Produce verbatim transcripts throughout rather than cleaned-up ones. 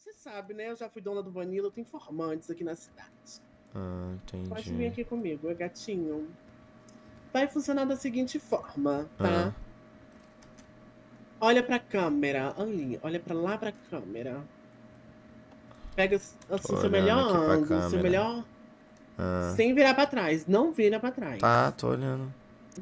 Você sabe, né? Eu já fui dona do Vanilla, eu tenho informantes aqui na cidade. Ah, entendi. Pode vir aqui comigo, gatinho. Vai funcionar da seguinte forma, tá? Ah. Olha pra câmera, ali, olha pra lá pra câmera. Pega assim Tô seu olhando melhor aqui pra ângulo, seu câmera. melhor... Ah. Sem virar pra trás, não vira pra trás. Tá, tô olhando.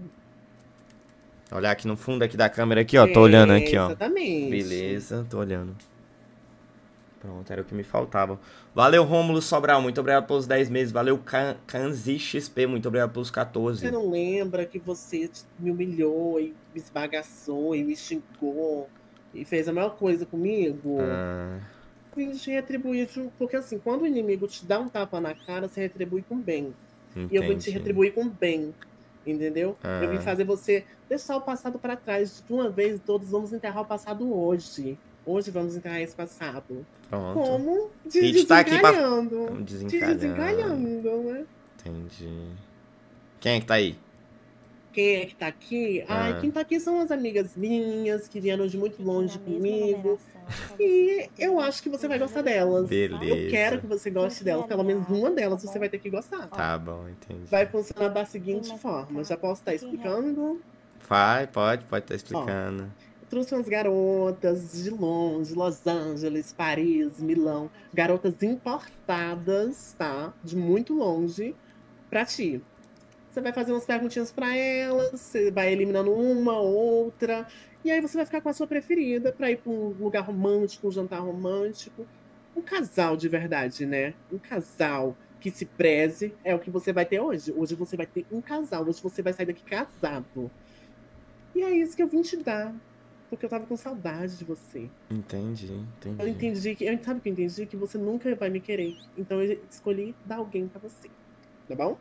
Olhar aqui no fundo aqui da câmera aqui, ó. Tô É, olhando aqui, ó. exatamente. Beleza, tô olhando. Pronto, era o que me faltava. Valeu, Rômulo Sobral, muito obrigado pelos dez meses. Valeu, Kanzi X P, muito obrigado pelos quatorze. Você não lembra que você me humilhou e me esbagaçou e me xingou e fez a maior coisa comigo? Ah. A gente retribui, porque assim, quando o inimigo te dá um tapa na cara, você retribui com bem. Entendi. E eu vou te retribuir com bem, entendeu? Ah. Eu vim fazer você deixar o passado para trás. De uma vez, todos vamos enterrar o passado hoje. Hoje vamos enterrar esse passado. Pronto. Como? De Pete tá aqui pra... desencalhando. Desencalhando. De desencalhando, né? Entendi. Quem é que tá aí? Quem é que tá aqui? Ai, Ah. quem tá aqui são as amigas minhas, que vieram de muito longe comigo. E eu acho que você vai gostar delas. Beleza. Eu quero que você goste delas. Pelo menos uma delas você vai ter que gostar. Tá bom, entendi. Vai funcionar da seguinte forma. Já posso estar explicando? Vai, pode, pode estar explicando. Ó, eu trouxe umas garotas de longe, Los Angeles, Paris, Milão. Garotas importadas, tá? De muito longe, pra ti. Você vai fazer umas perguntinhas pra elas, você vai eliminando uma, outra, e aí você vai ficar com a sua preferida pra ir pra um lugar romântico, um jantar romântico. Um casal de verdade, né? Um casal que se preze é o que você vai ter hoje. Hoje você vai ter um casal, hoje você vai sair daqui casado. E é isso que eu vim te dar, porque eu tava com saudade de você. Entendi, entendi. Eu entendi que, eu, sabe o que eu entendi? Que você nunca vai me querer. Então eu escolhi dar alguém pra você. Tá bom?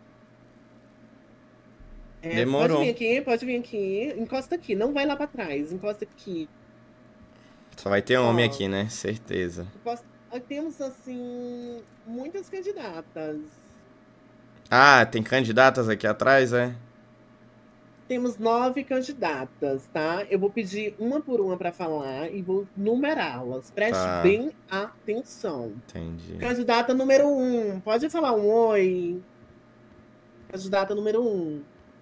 É, Demorou. Pode vir aqui, pode vir aqui. Encosta aqui, não vai lá pra trás. Encosta aqui. Só vai ter homem Ó, aqui, né? Certeza. encosta... Temos, assim, muitas candidatas. Ah, tem candidatas aqui atrás, é? Temos nove candidatas, tá? Eu vou pedir uma por uma pra falar e vou numerá-las. Preste Tá. bem atenção. Entendi. Candidata número um. Pode falar um oi. Candidata número um.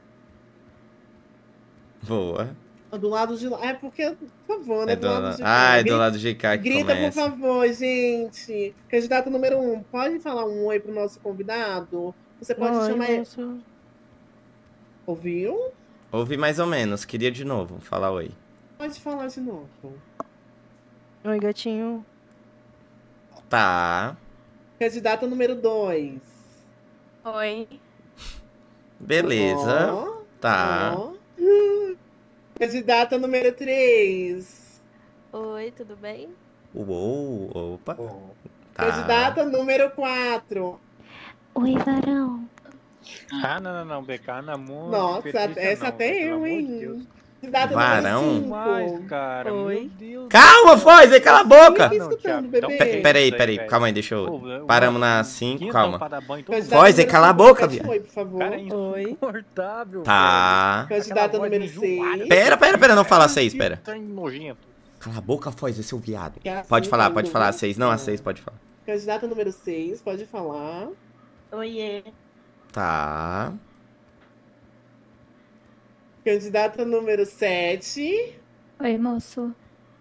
Boa. Do lado de lá. É porque, por favor, né? É do do... lado de Ah, é Grita, do lado do G K que grita, começa. por favor, gente. Candidato número um, pode falar um oi pro nosso convidado? Você pode Oi, chamar ele. moço. Ouviu? Ouvi mais ou menos. Queria de novo. Falar oi. Pode falar de novo. Oi, gatinho. Tá. Candidato número dois. Oi. Beleza. Ó, Tá. ó. Candidata número três. Oi, tudo bem? Uou, opa. Tá. Candidata número quatro. Oi, varão. Ah, não, não, não, Becana, muito. Nossa, Petrícia, essa não, até pelo eu, amor de hein? Deus. Candidata Varão? número Demais, cinco. cara. Oi. Meu Deus. Calma, Foz, cala a boca. Fica Não, escutando, Thiago, bebê. então Pe- Peraí, isso aí, peraí, velho. calma aí, deixa eu... Pô, uma- Paramos na uma cinco, quinta calma. tampada banho, então Candidata Foz, número cala a cinco, boca, repete viado. oi, por favor. Cara, é Oi. insuportável. Tá. velho. Candidata Aquela voz número enjoada, seis. Pera, pera, pera, não fala seis, que pera. Tá nojento. Cala a boca, Foz, esse é o viado. Que é assim, Pode falar, quando- pode falar a seis. Não, a seis pode falar. Candidata número seis, pode falar. Oiê. Tá. Candidata número sete. Oi, moço.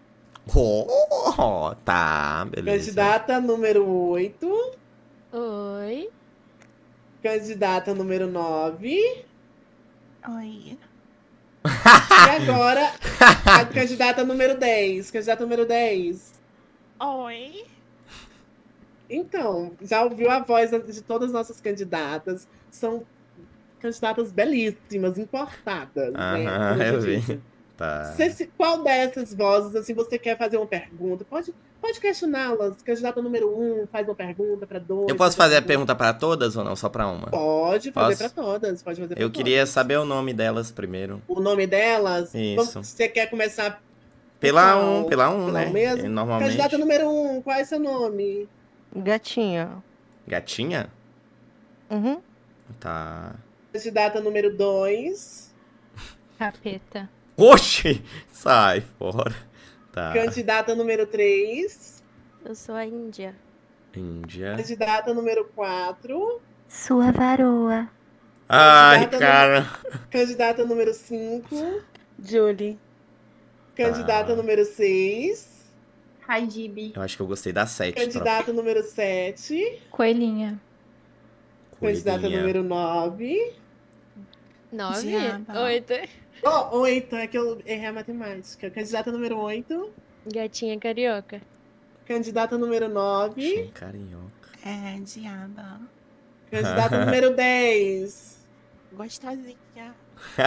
Oh, tá, beleza. Candidata número oito. Oi. Candidata número nove. Oi. E agora, a candidata número dez. Candidata número dez. Oi. Então, já ouviu a voz de todas as nossas candidatas. São candidatas belíssimas, importadas, né? Aham, Como eu vi. disse. Tá. Se- se- qual dessas vozes, assim, você quer fazer uma pergunta? Pode, pode questioná-las. Candidata número um, faz uma pergunta para dois. Eu posso faz fazer a uma pergunta pra todas ou não? Só pra uma? Pode fazer Posso? para todas. Pode fazer pra Eu queria todas. saber o nome delas primeiro. O nome delas. Isso. Vamos- você quer começar Pela qual? um, pela um, Pela né? um mesmo? E Normalmente. Candidata número um, qual é seu nome? Gatinha. Gatinha? Uhum. Tá. Candidata número dois. Capeta. Oxi! Sai fora. Tá. Candidata número três. Eu sou a Índia. Índia. Candidata número quatro. Sua varoa. Ai, Candidata cara. Candidata número cinco. Julie. Candidata Tá. número seis. Rajibi. Eu acho que eu gostei da sete, tropa. Candidata número sete. Coelhinha. Candidata Coelhinha. número nove. Nove? Diaba. Oito. Oh, oito, é que eu errei a matemática. Candidata número oito. Gatinha carioca. Candidata número nove. Achei carioca. É, diaba. Candidata número dez. Gostosinha.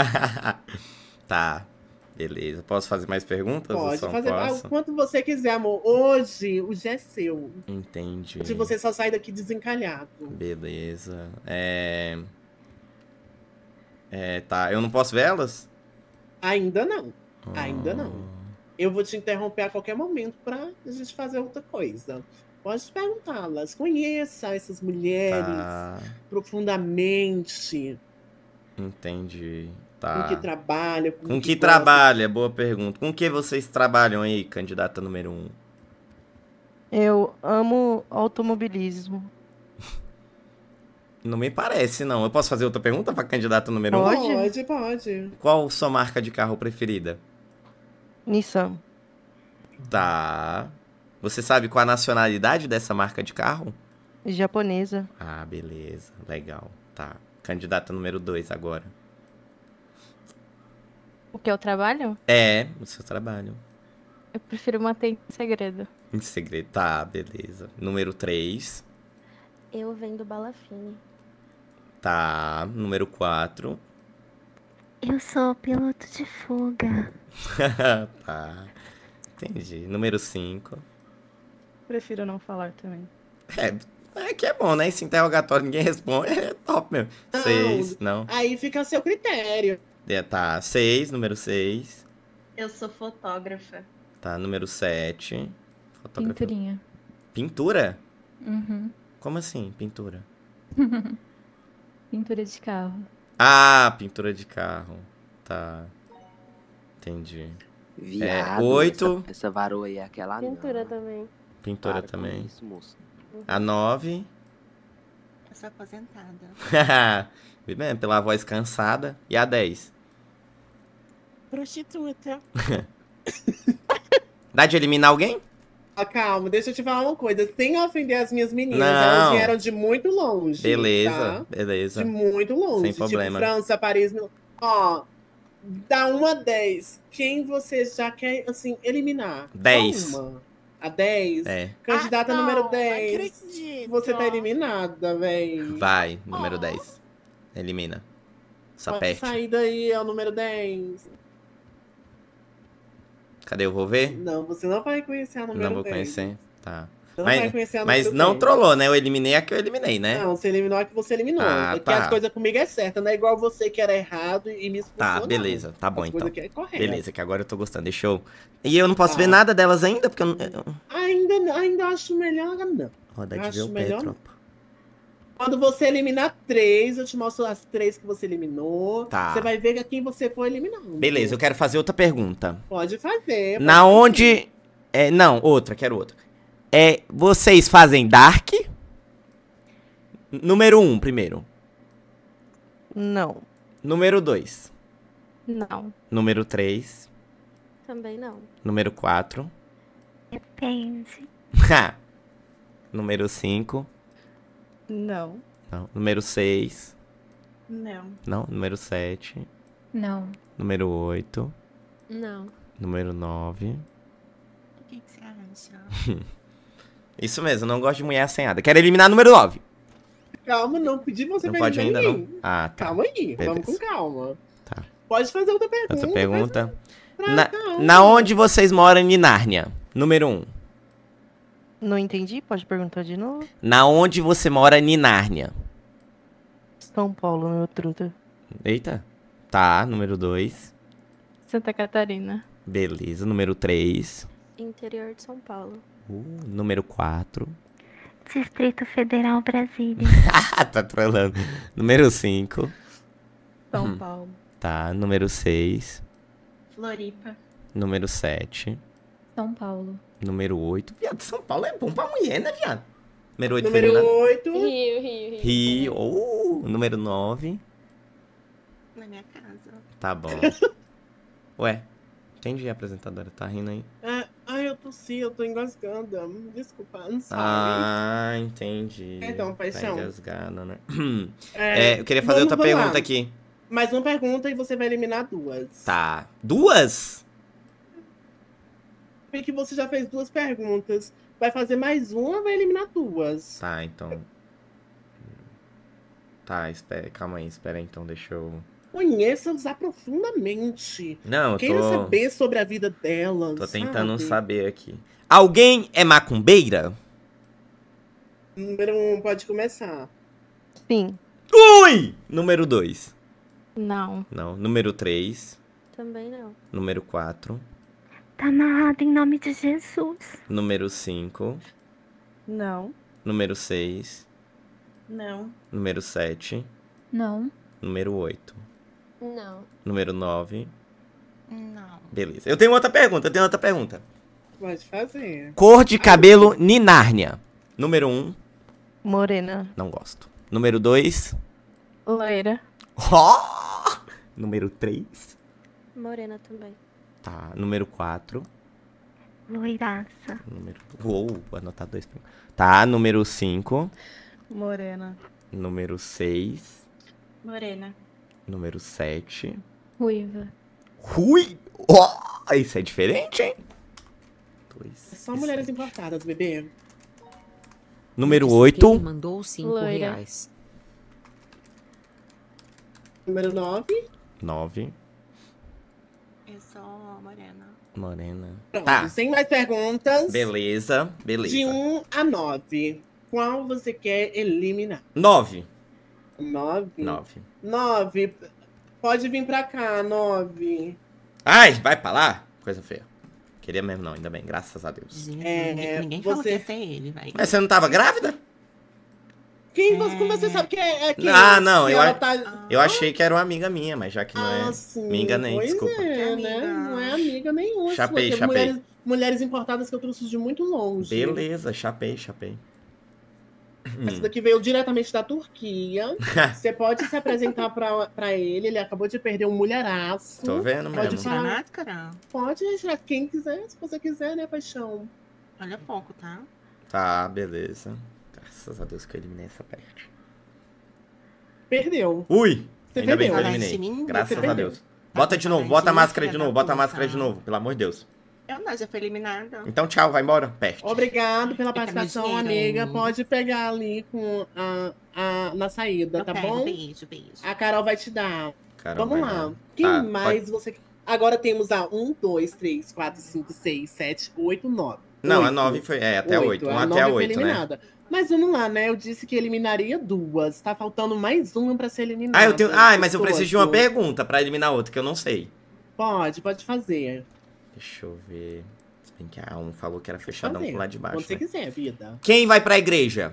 Tá, beleza. Posso fazer mais perguntas? ou Pode só fazer posso? o quanto você quiser, amor. Hoje o dia é seu. Entendi. Hoje você só sai daqui desencalhado. Beleza. É... É, tá. Eu não posso ver elas? Ainda não. Ainda não. Ah, Eu vou te interromper a qualquer momento pra a gente fazer outra coisa. Pode perguntá-las. Conheça essas mulheres Tá. profundamente. Entendi. Com Tá. que trabalham. Com, Com que gostam. trabalha? Boa pergunta. Com que vocês trabalham aí, candidata número um? Eu amo automobilismo. Não me parece, não. Eu posso fazer outra pergunta pra candidata número um? Pode? Pode, pode. Qual sua marca de carro preferida? Nissan. Tá. Você sabe qual a nacionalidade dessa marca de carro? Japonesa. Ah, beleza. Legal. Tá. Candidata número dois agora. O que eu trabalho? É, o seu trabalho. Eu prefiro manter em segredo. Em segredo. Tá, beleza. Número três. Eu vendo Balafine. Tá. Número quatro. Eu sou piloto de fuga. Tá. Entendi. Número cinco. Prefiro não falar também. É, é que é bom, né? Esse interrogatório ninguém responde. É top mesmo. Não. Seis. Não. Aí fica a seu critério. É, tá. Seis. Número seis. Eu sou fotógrafa. Tá. Número sete. Fotografia. Pinturinha. Pintura? Uhum. Como assim, pintura? Pintura de carro. Ah, pintura de carro. Tá. Entendi. Viado, oito. Essa, essa varoa aí é aquela Pintura não. também. Pintura Para com também. Isso, moço. A nove. Eu sou aposentada. Vi mesmo, pela voz cansada. E a dez. Prostituta. Dá de eliminar alguém? Ah, calma, deixa eu te falar uma coisa. Sem ofender as minhas meninas, Não. elas vieram de muito longe. Beleza, Tá? beleza. De muito longe. Sem Tipo, problema. França, Paris, Milão. Ó, dá uma a dez. Quem você já quer, assim, eliminar? Só dez. uma. A dez? É. Candidata Ah, não, número não dez. acredito. Você tá eliminada, véi. Vai, número Oh. dez. Elimina. Essa Pode peste. sair daí, é o número dez. Cadê? Eu vou ver? Não, você não vai conhecer a número Não vou dez. conhecer. Tá. Você não Mas- vai conhecer a Mas número não dez. trollou, né? Eu eliminei a que eu eliminei, né? Não, você eliminou a que você eliminou. Ah, Porque tá. as coisas comigo é certa, não é igual você que era errado e me expulsou, Tá, não. beleza. Tá bom, As então. coisas que é correta. Beleza, que agora eu tô gostando. Deixa eu... E eu não posso Tá. ver nada delas ainda, porque eu não... eu- Ainda, ainda acho melhor não. Roda de Acho ver o pé, melhor tropa. Quando você eliminar três, eu te mostro as três que você eliminou. Tá. Você vai ver a quem você for eliminando. Beleza, eu quero fazer outra pergunta. Pode fazer. Na pode onde... É, não, outra, quero outra. É, vocês fazem Dark? Número um, primeiro. Não. Número dois. Não. Número três. Também não. Número quatro. Depende. Número cinco. Não. Não. Número seis. Não. Não. Número sete. Não. Número oito. Não. Número nove. O que, que você acha? Isso mesmo, não gosto de mulher assanhada. Quero eliminar número nove. Calma, não pedi você Não pra pode ainda, eliminar não? ninguém. Ah, tá. Calma aí, vamos Beleza. com calma. Tá. Pode fazer outra pergunta. Outra pergunta. Pra Na, calma. na onde vocês moram em Nárnia? Número um. Não entendi? Pode perguntar de novo? Na onde você mora em Nárnia? São Paulo, meu truta. Eita. Tá, número dois. Santa Catarina. Beleza, número três. Interior de São Paulo. Uh, número quatro. Distrito Federal Brasília. Ah, tá trolando. Número cinco. São Hum. Paulo. Tá, número seis. Floripa. Número sete. São Paulo. Número oito. Viado, São Paulo é bom pra mulher, né, viado? Número oito Número feminina. oito. Rio, Rio, Rio. Rio. Oh, número nove. Na minha casa. Tá bom. Ué, entendi, a apresentadora. Tá rindo aí. Ah, ai, eu tossi, eu tô engasgando. Desculpa, I'm sorry. Ah, entendi. Então, paixão. Tá engasgada, né? É, É, eu queria fazer vamos- outra vamos lá. pergunta aqui. Mais uma pergunta e você vai eliminar duas. Tá. Duas? Porque você já fez duas perguntas. Vai fazer mais uma, vai eliminar duas. Tá, então. Tá, espera, calma aí, espera aí, então, deixa eu. Conheça-os profundamente. Não, eu Queira tô. saber sobre a vida delas. Tô tentando sabe? saber aqui. Alguém é macumbeira? Número um, pode começar. Sim. Ui! Número dois. Não. Não. Número três. Também não. Número quatro. Tá amarrado em nome de Jesus. Número cinco. Não. Número seis. Não. Número sete. Não. Número oito. Não. Número nove. Não. Beleza. Eu tenho outra pergunta, eu tenho outra pergunta. Pode fazer. Cor de cabelo Ninárnia. Número um. Morena. Não gosto. Número dois. Loira. Oh! Número três. Morena também. Tá. Número quatro. Loiraça. Número... Uou, vou anotar dois. pra- Tá. Número cinco. Morena. Número seis. Morena. Número sete. Ruiva. Rui! Oh! Isso é diferente, hein? Dois. Só mulheres importadas, bebê. Número Disse que oito. ele mandou cinco Loira. reais. Número nove. Nove. É só morena. Morena. Pronto, Tá. sem mais perguntas. Beleza, beleza. De um a nove. Qual você quer eliminar? Nove. Nove? Nove. Nove. Pode vir pra cá, nove. Ai, vai pra lá? Coisa feia. Queria mesmo não, ainda bem, graças a Deus. Gente, É, ninguém, ninguém falou você- que ia ser ele, vai. Mas você não tava grávida? Quem É. você, como você sabe que é, é quem? Ah, não, Se eu ela a- tá... Eu achei que era uma amiga minha, mas já que não Ah, é. sim. Me enganei, Pois desculpa. É, Que né? amiga. Não é amiga nenhuma. Chapei, sua, que é chapei. Mulheres, mulheres importadas que eu trouxe de muito longe. Beleza, chapei, chapei. Essa daqui veio diretamente da Turquia. Você pode se apresentar pra, pra ele. Ele acabou de perder um mulheraço. Tô vendo Pode mesmo. falar. Tira a máscara? Pode deixar quem quiser, se você quiser, né, paixão? Olha pouco, tá? Tá, beleza. Graças a Deus que eu eliminei essa parte. Perdeu. Ui! Você Ainda bem que eu perdeu. eliminei. Parece mim, Graças você a perdeu. Deus. Bota de novo, Parece bota a mim, máscara filha de da novo, bota a puta. máscara de novo, pelo amor de Deus. Eu não, já fui eliminada. Então tchau, vai embora. Peste. Obrigado pela Fica participação, meu dinheiro. amiga. Pode pegar ali com a, a, na saída, Eu tá pego, bom? Beijo, beijo. A Carol vai te dar. Caramba, Vamos vai lá. dar. Quem Tá, mais você... Agora temos a um, dois, três, quatro, cinco, seis, sete, oito, nove. Não, a Oito. nove foi. É, até a oito. Um A até nove a foi oito, né? eliminada. Mas vamos lá, né? Eu disse que eliminaria duas. Tá faltando mais uma pra ser eliminada. Ah, eu tenho. Ah, mas eu Gostoso. preciso de uma pergunta pra eliminar outra, que eu não sei. Pode, pode fazer. Deixa eu ver. Se bem que a um falou que era fechadão fazer. pro lado de baixo. Quando você né? quiser, vida. Quem vai pra igreja?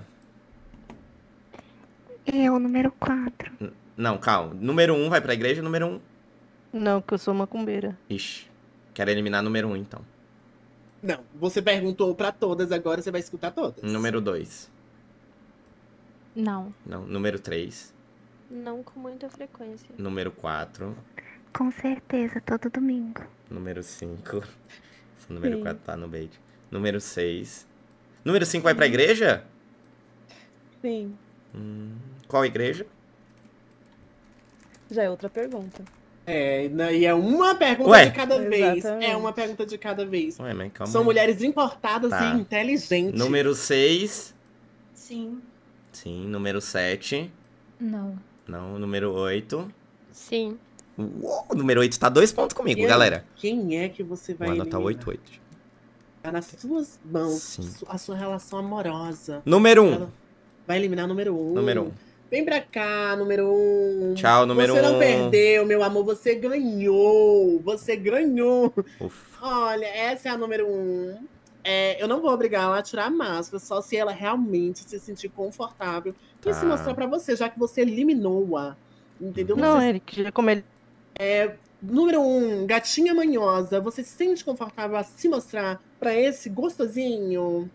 Eu, número quatro. Não, calma. Número um vai pra igreja, número um. Não, que eu sou macumbeira. Ixi. Quero eliminar número um, então. Não, você perguntou pra todas, agora você vai escutar todas. Número dois. Não. Não, número três. Não com muita frequência. Número quatro. Com certeza, todo domingo. Número cinco. Esse número Sim. quatro tá no bait. Número seis. Número cinco vai pra igreja? Sim. Hum, qual igreja? Já é outra pergunta. É, né, e é uma pergunta Ué? de cada vez. Exatamente. É uma pergunta de cada vez. Ué, mas calma. São aí. mulheres importadas Tá. e inteligentes. Número seis. Sim. Sim. Número sete. Não. Não. Número oito. Sim. Uou, número oito tá dois pontos comigo, E aí, galera. Quem é que você vai Vou anotar eliminar? oito, oito. Tá nas suas mãos Sim. su- a sua relação amorosa. Número um. Ela vai eliminar número um. Número um. Vem pra cá, número um. Tchau, número Você não um. perdeu, meu amor. Você ganhou. Você ganhou. Ufa. Olha, essa é a número um. É, eu não vou obrigar ela a tirar a máscara, só se ela realmente se sentir confortável e Tá. se mostrar pra você, já que você eliminou-a. Entendeu? Não, Você- Eric, já como ele. Número um, gatinha manhosa. Você se sente confortável a se mostrar pra esse gostosinho?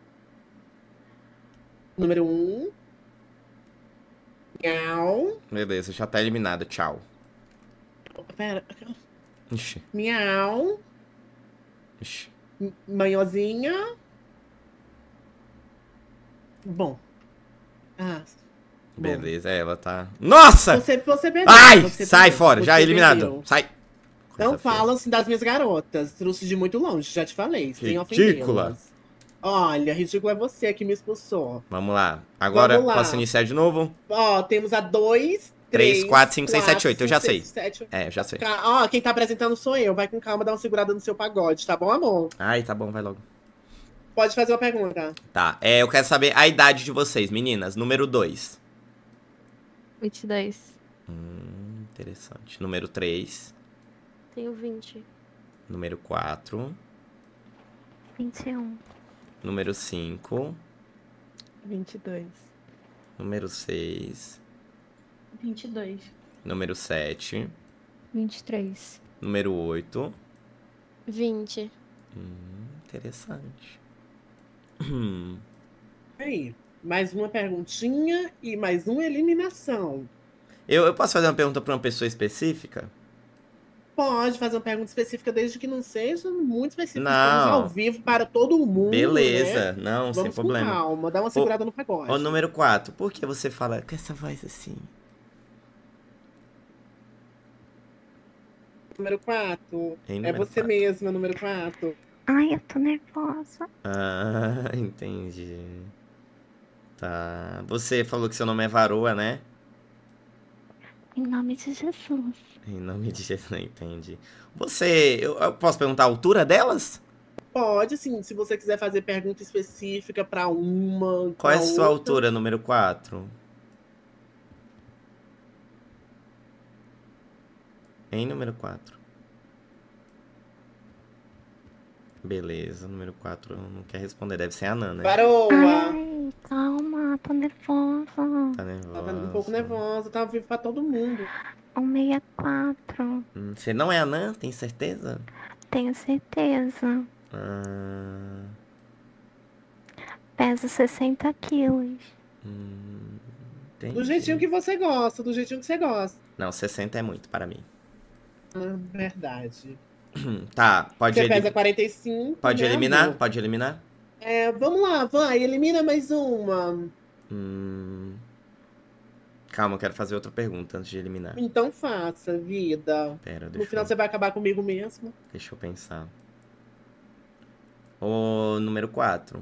Número um. Miau. Beleza, já tá eliminado. Tchau. Pera. Ixi, Miau. ixi. Manhosinha. Bom. Ah. Bom. Beleza, ela tá... Nossa! Você, você perdeu. Ai, você sai perdeu, fora, já você eliminado. perdeu. Sai. Não Coisa feia. fala assim das minhas garotas. Trouxe de muito longe, já te falei. Sem Ridícula. ofendê-las. Olha, ridícula é você que me expulsou. Vamos lá. Agora, Vamos lá. posso iniciar de novo? Ó, temos a dois, três, três, quatro, cinco, seis, sete, quatro, oito. Eu já cinco, sei. seis, sete. É, já sei. Ca- Ó, quem tá apresentando sou eu. Vai com calma, dá uma segurada no seu pagode, tá bom, amor? Ai, tá bom, vai logo. Pode fazer uma pergunta. Tá, é, eu quero saber a idade de vocês, meninas. Número dois. vinte e dois. Hum, interessante. Número três. Tenho vinte. Número quatro. vinte e um. Número cinco. vinte e dois. Número seis. vinte e dois. Número sete. vinte e três. Número oito. vinte. Hum, interessante. Hum, Aí, mais uma perguntinha e mais uma eliminação. Eu, eu posso fazer uma pergunta pra uma pessoa específica? Pode fazer uma pergunta específica, desde que não seja muito específica. Não. Estamos ao vivo para todo mundo, Beleza, né? não, sem Vamos com problema. calma, dá uma segurada no pagode. Ô, número quatro, por que você fala com essa voz assim? Número quatro. Hein, É número você quatro? mesma, número quatro. Ai, eu tô nervosa. Ah, entendi. Tá. Você falou que seu nome é Varoa, né? Em nome de Jesus. Em nome de Jesus, não entendi. Você. Eu, eu posso perguntar a altura delas? Pode, sim, se você quiser fazer pergunta específica para uma. Qual é a pra sua outra. altura, número quatro? Em número quatro. Beleza, número quatro não quer responder. Deve ser a Nana, né? Varoa! Ai, calma, tô nervosa. Tá nervosa. Tá um pouco nervosa, tá ao vivo pra todo mundo. cento e sessenta e quatro. Hum, Você não é a Nan? Tem certeza? Tenho certeza. Ah, Peso sessenta quilos. hum, entendi. Do jeitinho que você gosta, do jeitinho que você gosta. Não, sessenta é muito para mim. Ah, verdade. Tá, pode, Você eli- pesa quarenta e cinco. pode né, eliminar? amor? Pode eliminar? É, vamos lá, vai, elimina mais uma. Hum... Calma, eu quero fazer outra pergunta antes de eliminar. Então faça, vida. Pera, No deixa final eu, você vai acabar comigo mesmo. deixa eu pensar. O número quatro.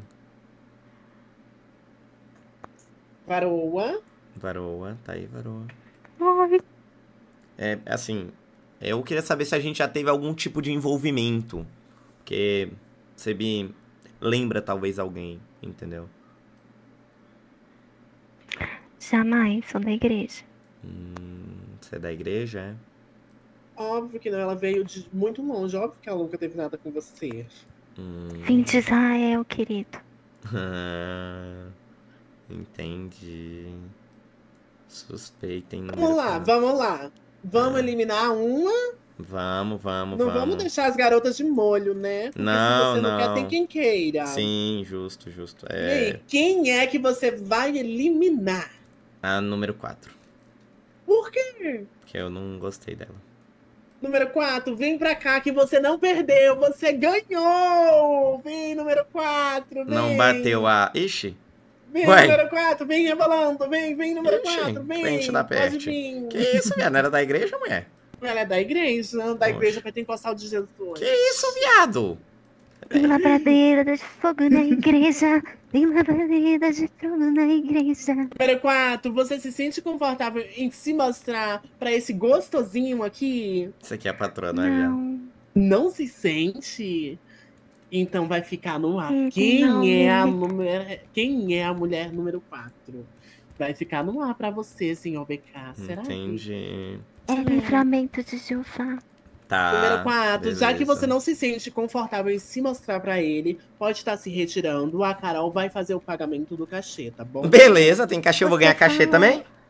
Varoa. Varoa, tá aí, Varoa. Ai, É, assim, eu queria saber se a gente já teve algum tipo de envolvimento. Porque você me lembra talvez alguém, entendeu? jamais, sou da igreja. Hum, você é da igreja, é? Óbvio que não, ela veio de muito longe. Óbvio que ela nunca teve nada com você. Hum... Vim de Israel, querido. Ah, entendi. Suspeita em número Vamos lá, quatro. vamos lá. Vamos Ah. eliminar uma. Vamos, vamos, Não vamos. vamos deixar as garotas de molho, né? Porque Não, se você não, quer, não. tem quem queira. Sim, justo, justo. E É aí, quem é que você vai eliminar? a número quatro. Por quê? Que eu não gostei dela. Número quatro, vem pra cá que você não perdeu, você ganhou! Vem, número quatro, vem! Não bateu a. Ixi! Vem, Ué. número quatro, vem rebolando, vem, vem, número Ixi, quatro, vem! crente da pode peste. vir. Que isso, viado? Não era da igreja, mulher? Ela é da igreja, da Poxa. igreja pentecostal de Jesus. Que isso, viado? Tem labradeira de fogo na igreja. Tem labradeira de fogo na igreja. Número quatro, você se sente confortável em se mostrar pra esse gostosinho aqui? Isso aqui é a patroa, não é, viado? Não, Não se sente? Então vai ficar no ar. Hum, Quem não, é a né? número, quem é a mulher número quatro? Vai ficar no ar pra você, senhor B K. Será? que- Entendi. é livramento de Jeová. Tá. Número quatro, já que beleza. você não se sente confortável em se mostrar pra ele, pode estar se retirando. A Carol vai fazer o pagamento do cachê, tá bom? Beleza, tem cachê, eu vou Você ganhar cachê falou. também?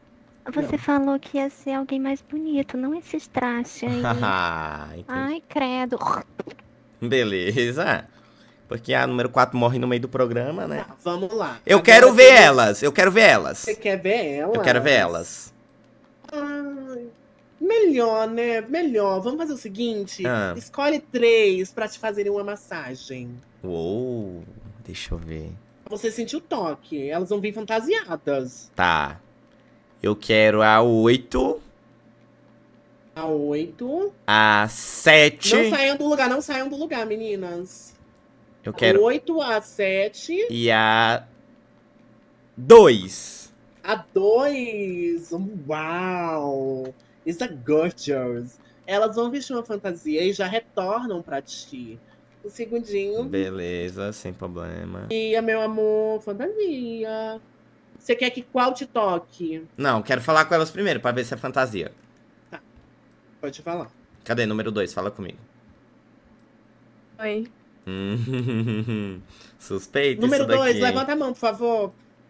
Você Não. falou que ia ser alguém mais bonito, não esses trajes aí. Ah, entendi. Ai, credo. Beleza. Porque a número quatro morre no meio do programa, né? Tá, vamos lá. Eu Agora quero ver temos- elas, eu quero ver elas. Você quer ver elas? Eu quero ver elas. Ai, melhor, né? Melhor. Vamos fazer o seguinte: Ah. escolhe três pra te fazerem uma massagem. Uou, deixa eu ver. Você sentir o toque. Elas vão vir fantasiadas. Tá. Eu quero a oito, A oito. a sete. Não saiam do lugar, não saiam do lugar, meninas. Eu quero. A oito, a sete, E a dois. a dois. Uau! Isso é gorgeous. Elas vão vestir uma fantasia e já retornam pra ti. Um segundinho. Beleza, sem problema. E meu amor, fantasia. Você quer que qual te toque? Não, quero falar com elas primeiro, pra ver se é fantasia. Pode falar. Cadê? Número dois, fala comigo. Oi. Hum, Suspeito Número isso daqui. dois, hein? levanta a mão, por favor.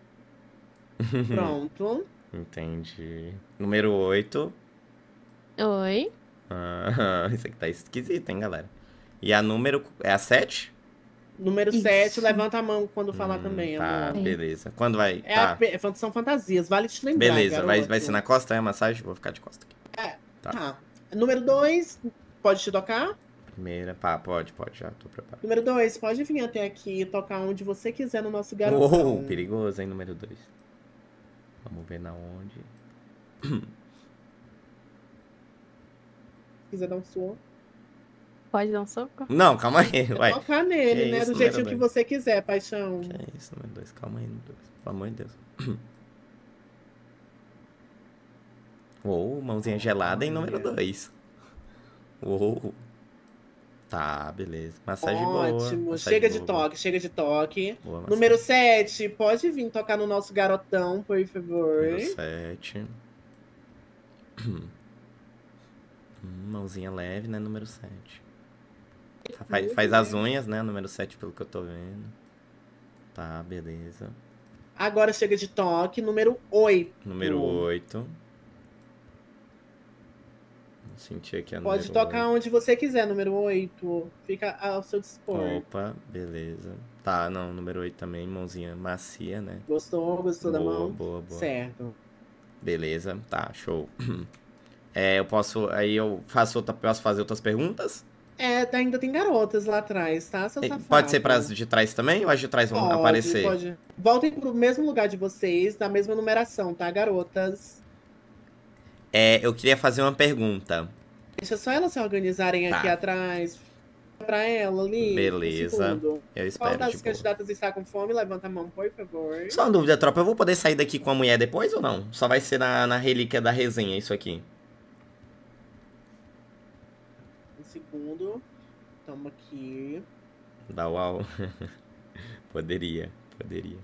Pronto. Entendi. Número oito. Oi. Ah, isso aqui tá esquisito, hein, galera? E a número... É a sete? Número Isso. sete, levanta a mão quando falar Hum, também, Tá, amor. beleza. Quando vai? É Tá. a pe- são fantasias, vale te lembrar. Beleza, vai, garoto. vai ser na costa, é a massagem? Vou ficar de costa aqui. Tá. Tá. Número dois, pode te tocar? Primeira, pá, pode, pode, já tô preparado. Número dois, pode vir até aqui e tocar onde você quiser no nosso garotão. Uou, perigoso, hein, número dois. Vamos ver na onde. Se quiser dar um suor. Pode dar um soco? Não, calma aí, É vai. tocar nele, Que né? isso, Do jeitinho número que dois. você quiser, paixão. Que é isso, número dois, calma aí, número dois. Pelo amor de Deus. Uou, mãozinha gelada em número dois. Uou. Tá, beleza. Massagem boa. Ótimo. massagem Chega de boa, toque, chega de toque. boa massagem. Número sete, pode vir tocar no nosso garotão, por favor. Número sete. Hum, mãozinha leve, né? Número sete. Faz, faz as unhas, né? Número sete, pelo que eu tô vendo. Tá, beleza. Agora chega de toque. Número oito. Número oito. Vou sentir aqui a Pode número tocar onde você quiser, número oito. Fica ao seu dispor. Opa, beleza. Tá, não, número oito também, mãozinha macia, né? Gostou? Gostou da Boa, mão? boa, boa. Certo. Beleza, tá, show. É, eu posso, aí eu faço outra, posso fazer outras perguntas? É, tá- ainda tem garotas lá atrás, tá, seu Eh, safado? Pode ser para as de trás também ou as de trás vão Pode, aparecer? pode. Voltem pro mesmo lugar de vocês, da mesma numeração, tá, garotas? É, eu queria fazer uma pergunta. Deixa só elas se organizarem Tá. aqui atrás. Pra ela ali. um Beleza. segundo. Eu Qual espero, das tipo... candidatas está com fome? Levanta a mão, por favor. Só uma dúvida, tropa, eu vou poder sair daqui com a mulher depois ou não? Só vai ser na, na relíquia da resenha isso aqui. Um segundo. Toma aqui. Da uau. Poderia, poderia.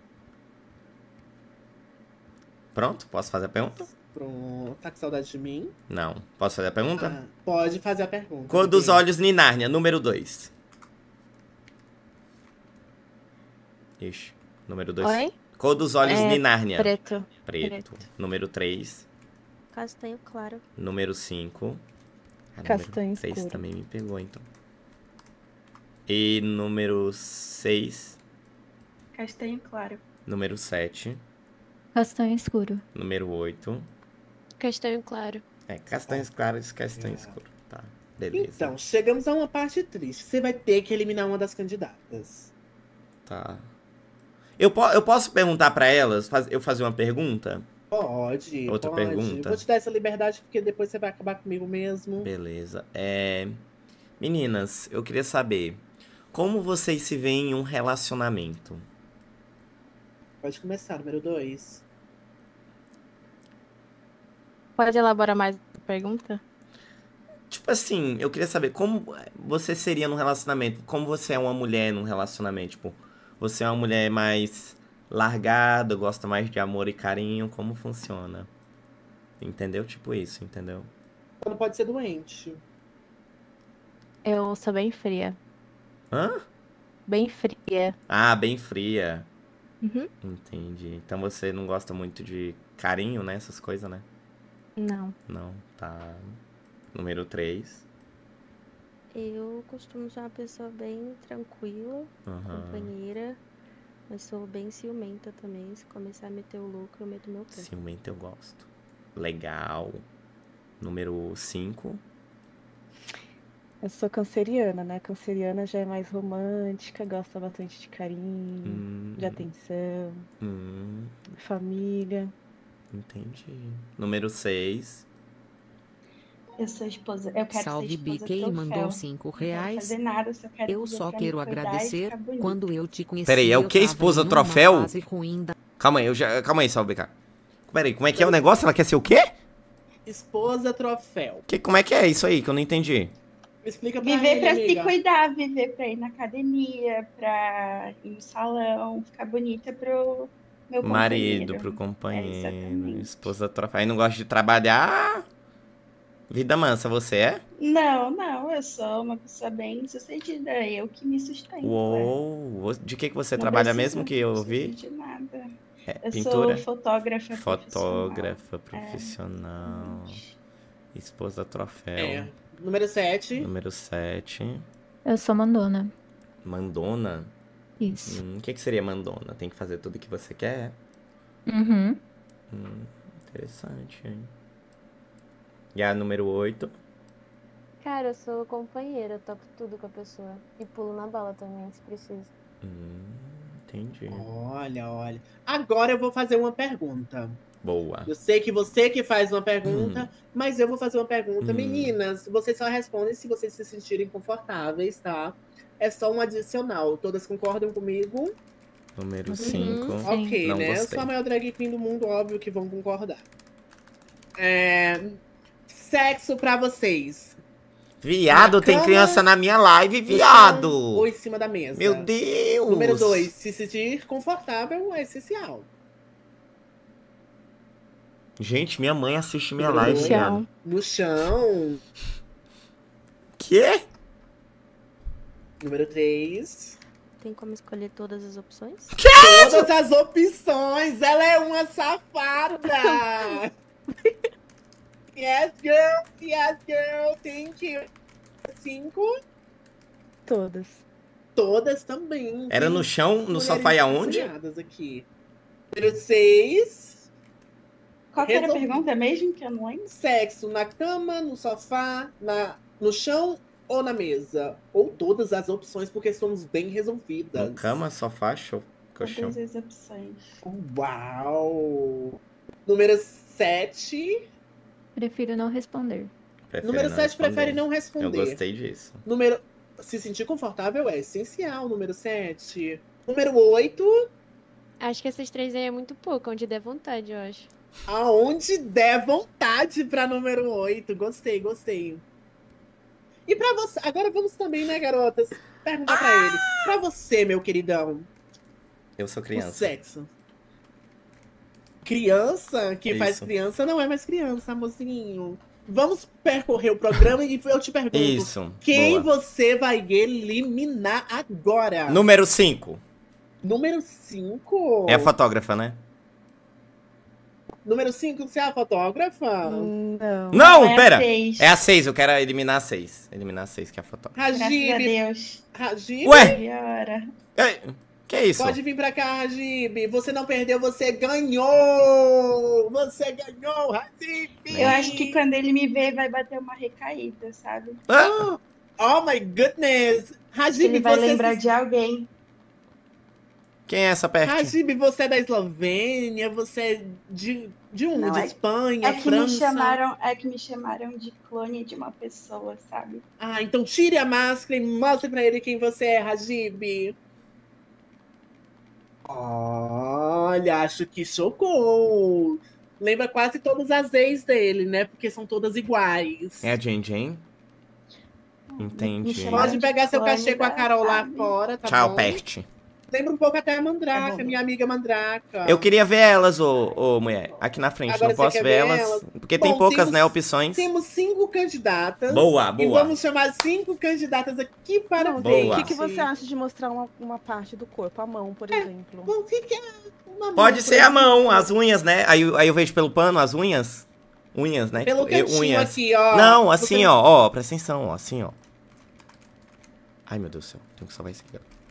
Pronto, posso fazer a pergunta? Pronto. Tá com saudade de mim? Não. Posso fazer a pergunta? Ah, pode fazer a pergunta. Cor dos bebê. olhos de Nárnia, número dois. Ixi, número dois. Oi? Cor dos olhos É, de Nárnia. Preto. Preto. preto. Número três. Castanho claro. Número cinco. Ah, Castanho número três escuro. também me pegou, então. E número seis. Castanho claro. Número sete. Castanho escuro. Número oito. Castanho claro. É, castanhos claros, castanho escuro. Tá, beleza. Então, chegamos a uma parte triste. Você vai ter que eliminar uma das candidatas. Tá. Eu, po eu posso perguntar pra elas, faz eu fazer uma pergunta? Pode. Outra pode. pergunta? Vou te dar essa liberdade porque depois você vai acabar comigo mesmo. Beleza. É... Meninas, eu queria saber, como vocês se veem em um relacionamento? Pode começar, número dois. Pode elaborar mais a pergunta? Tipo assim, eu queria saber como você seria num relacionamento, como você é uma mulher num relacionamento, tipo, você é uma mulher mais largada, gosta mais de amor e carinho, como funciona? Entendeu? Tipo isso, entendeu? Não pode ser doente. Eu sou bem fria. Hã? Bem fria. Ah, bem fria. Uhum. Entendi. Então você não gosta muito de carinho, né? Essas coisas, né? Não. Não, tá. Número três. Eu costumo ser uma pessoa bem tranquila, Aham. companheira, mas sou bem ciumenta também. Se começar a meter o louco, eu meto meu pé. Ciumento eu gosto. Legal. Número cinco. Eu sou canceriana, né? Canceriana já é mais romântica, gosta bastante de carinho, Hum, de atenção, hum, família. entendi. Número seis. Eu sou esposa. Eu quero Salve ser esposa B K troféu. mandou cinco Não quero reais. fazer nada, só quero Eu viver só pra quero me cuidar e agradecer. ficar bonita. Quando eu te conheci, Peraí, é o eu que, tava esposa em uma troféu? fase ruim da... Calma aí, eu já. Calma aí, Salve, cara. Peraí, como é que é o negócio? Ela quer ser o quê? Esposa troféu. Que, como é que é isso aí que eu não entendi? Explica pra Viver ele, pra se amiga. cuidar, viver pra ir na academia, pra ir no salão, ficar bonita pro meu Marido companheiro. pro É, companheiro. exatamente. Esposa troféu. Aí não gosta de trabalhar. Vida mansa, você é? Não, não, eu sou uma pessoa bem sucedida, eu que me sustento. é. Uou! De que, que você Não trabalha preciso, mesmo que eu não preciso ouvi? de nada. É, Eu pintura? sou fotógrafa Fotógrafa profissional. profissional. Esposa troféu. É. Número sete. Número sete. Eu sou mandona. Mandona? Isso. Hum, o que, que seria mandona? Tem que fazer tudo que você quer? Uhum. Hum, interessante, hein? E a número oito. Cara, eu sou companheira, eu topo tudo com a pessoa. E pulo na bala também, se precisa. Hum, entendi. Olha, olha. Agora eu vou fazer uma pergunta. Boa. Eu sei que você que faz uma pergunta, Hum. mas eu vou fazer uma pergunta. Hum. Meninas, vocês só respondem se vocês se sentirem confortáveis, tá? É só um adicional. Todas concordam comigo? Número Uhum. cinco. Sim. Ok, Não né? Eu gostei. sou a maior drag queen do mundo, óbvio que vão concordar. É... Sexo pra vocês. Viado, Na tem cama, criança na minha live, No viado! chão ou em cima da mesa? Meu Deus! Número dois, se sentir confortável é essencial. Gente, minha mãe assiste minha Número live, dois, viado. No chão. Quê? Número três. Tem como escolher todas as opções? Todas as opções. Ela é uma safada. Yes, girl. Yes, girl. Thank you. Cinco. Todas. Todas também. Era Tem no chão, no mulheres sofá e aonde? fascinadas aqui. Número seis. Qual que era a Resolvi. pergunta mesmo que eu não lembro? Sexo na cama, no sofá, na, no chão ou na mesa? Ou todas as opções, porque somos bem resolvidas. No cama, sofá, show, colchão. Todas as opções. Uau! Número sete. Prefiro não responder. Prefere Número não sete responder. prefere não responder. Eu gostei disso. Número... Se sentir confortável é essencial, número sete. Número oito. Acho que essas três aí é muito pouco, onde der vontade, eu acho. Aonde der vontade pra número oito. Gostei, gostei. E pra você... Agora vamos também, né, garotas? Perguntar pra ele. Pra você, meu queridão. Eu sou O criança. sexo. Criança que faz Isso. criança não é mais criança, mocinho. Vamos percorrer o programa e eu te pergunto. Isso. Quem Boa. você vai eliminar agora? Número cinco. Número cinco? É a fotógrafa, né? Número cinco, você é a fotógrafa? Não. Não, é a pera! seis. É a seis, eu quero eliminar a seis. Eliminar a seis, que é a fotógrafa. Graças a Rajib. Deus. Rajib, Ué? Piora. Ei, que isso? pode vir pra cá, Rajib. Você não perdeu, você ganhou! Você ganhou, Rajib! Eu acho que quando ele me ver, vai bater uma recaída, sabe? Ah, Oh my goodness! Rajib, Ele vai você lembrar se- de alguém. quem é essa perto? Rajib, você é da Eslovênia, você é de, de onde? Não, De é- Espanha, É que, me França? chamaram, é que me chamaram de clone de uma pessoa, sabe? Ah, então tire a máscara e mostre pra ele quem você é, Rajib. Olha, acho que chocou. Lembra quase todas as ex dele, né? Porque são todas iguais. É a Jane Jane? Entendi. Me chamaram Pode de pegar seu clone cachê com a da- Carol lá sabe? fora, tá Tchau, bom? Pert. Lembra um pouco até a Mandraka, Tá bom. minha amiga Mandraka. Eu queria ver elas, ô, ô mulher, aqui na frente. Agora não você posso quer ver ver elas. elas? Porque tem Bom, poucas, temos- né, opções. Temos cinco candidatas. Boa, E boa. vamos chamar cinco candidatas aqui para Não, ver. Boa. O que, que você acha de mostrar uma, uma parte do corpo? A mão, por exemplo. O que que é uma mão, Pode por ser a exemplo? mão, as unhas, né? Aí, aí eu vejo pelo pano as unhas. Unhas, né? Pelo Tipo, eu- cantinho unhas. aqui, ó. Não, Você- assim, ó, ó, presta atenção, ó, assim, ó. Ai, meu Deus do céu, tenho que salvar isso aqui, ó.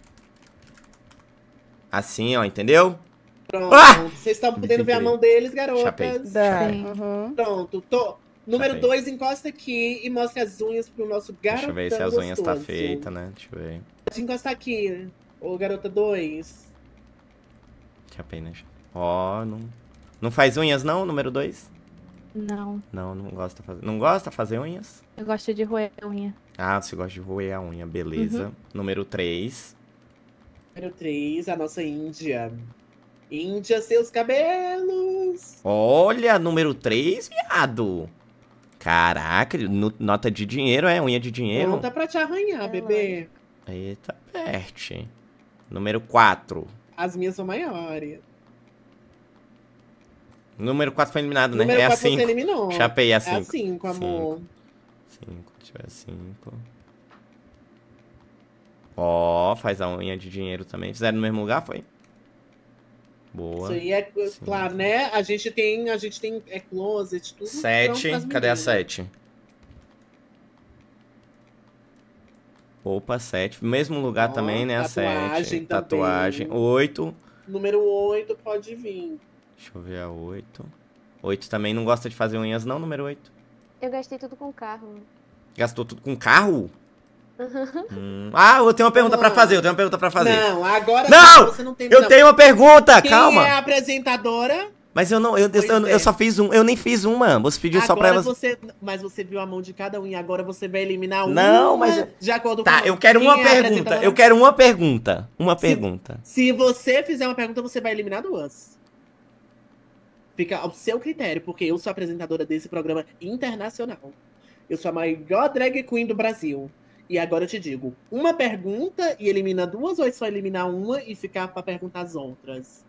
Assim, ó, entendeu? Pronto. Ah! Vocês estão podendo ver a Desenterei. mão deles, garotas. Chapei. Dá. Sim. Uhum. Pronto. Tô. Número Chapei. dois, encosta aqui e mostra as unhas pro nosso garotão Deixa eu ver se as unhas tá gostoso. feita, né? Deixa eu ver. Pode encostar aqui, ô garota dois. Chapei, né? Ó, não... Não faz unhas, não, número dois? Não, Não, não gosta de fazer... Não gosta de fazer unhas? eu gosto de roer a unha. Ah, você gosta de roer a unha, beleza. Uhum. Número três. Número três, a nossa Índia. Índia, seus cabelos. Olha, número três, viado. Caraca, no- nota de dinheiro, é? Unha de dinheiro. Pronta pra te arranhar, É bebê. Eita, perte. Número quatro. As minhas são maiores. Número quatro foi eliminado, né? Número É a quatro você cinco. eliminou. Chapei, é a É a cinco. cinco, amor. cinco, deixa eu ver, cinco. Ó, faz a unha de dinheiro também. Fizeram no mesmo lugar, foi? Boa. Isso aí é, Sim. claro, né? A gente tem, a gente tem é closet, tudo. Sete, pronto pras cadê a meninas. sete? Opa, sete. Mesmo lugar Ó, também, né? A tatuagem sete. também. Tatuagem. Oito. Número oito pode vir. Deixa eu ver a oito. Oito também não gosta de fazer unhas, não, número oito. Eu gastei tudo com carro. Gastou tudo com carro? Hum. Ah, eu tenho uma pergunta pra Não. fazer, eu tenho uma pergunta pra fazer. Não, agora Não! você não tem. Eu não. tenho uma pergunta, Quem calma. é a apresentadora? Mas eu não, eu, eu, Pois eu, é. eu só fiz um, eu nem fiz uma. Você pediu só pra Agora elas. você, mas você viu a mão de cada um e agora você vai eliminar uma Não, mas- de acordo Tá, com eu quero quem uma é a pergunta. apresentadora. Eu quero uma pergunta. Uma Se- pergunta. Se você fizer uma pergunta, você vai eliminar duas. Fica ao seu critério, porque eu sou apresentadora desse programa internacional. Eu sou a maior drag queen do Brasil. E agora eu te digo, uma pergunta e elimina duas, ou é só eliminar uma e ficar pra perguntar as outras?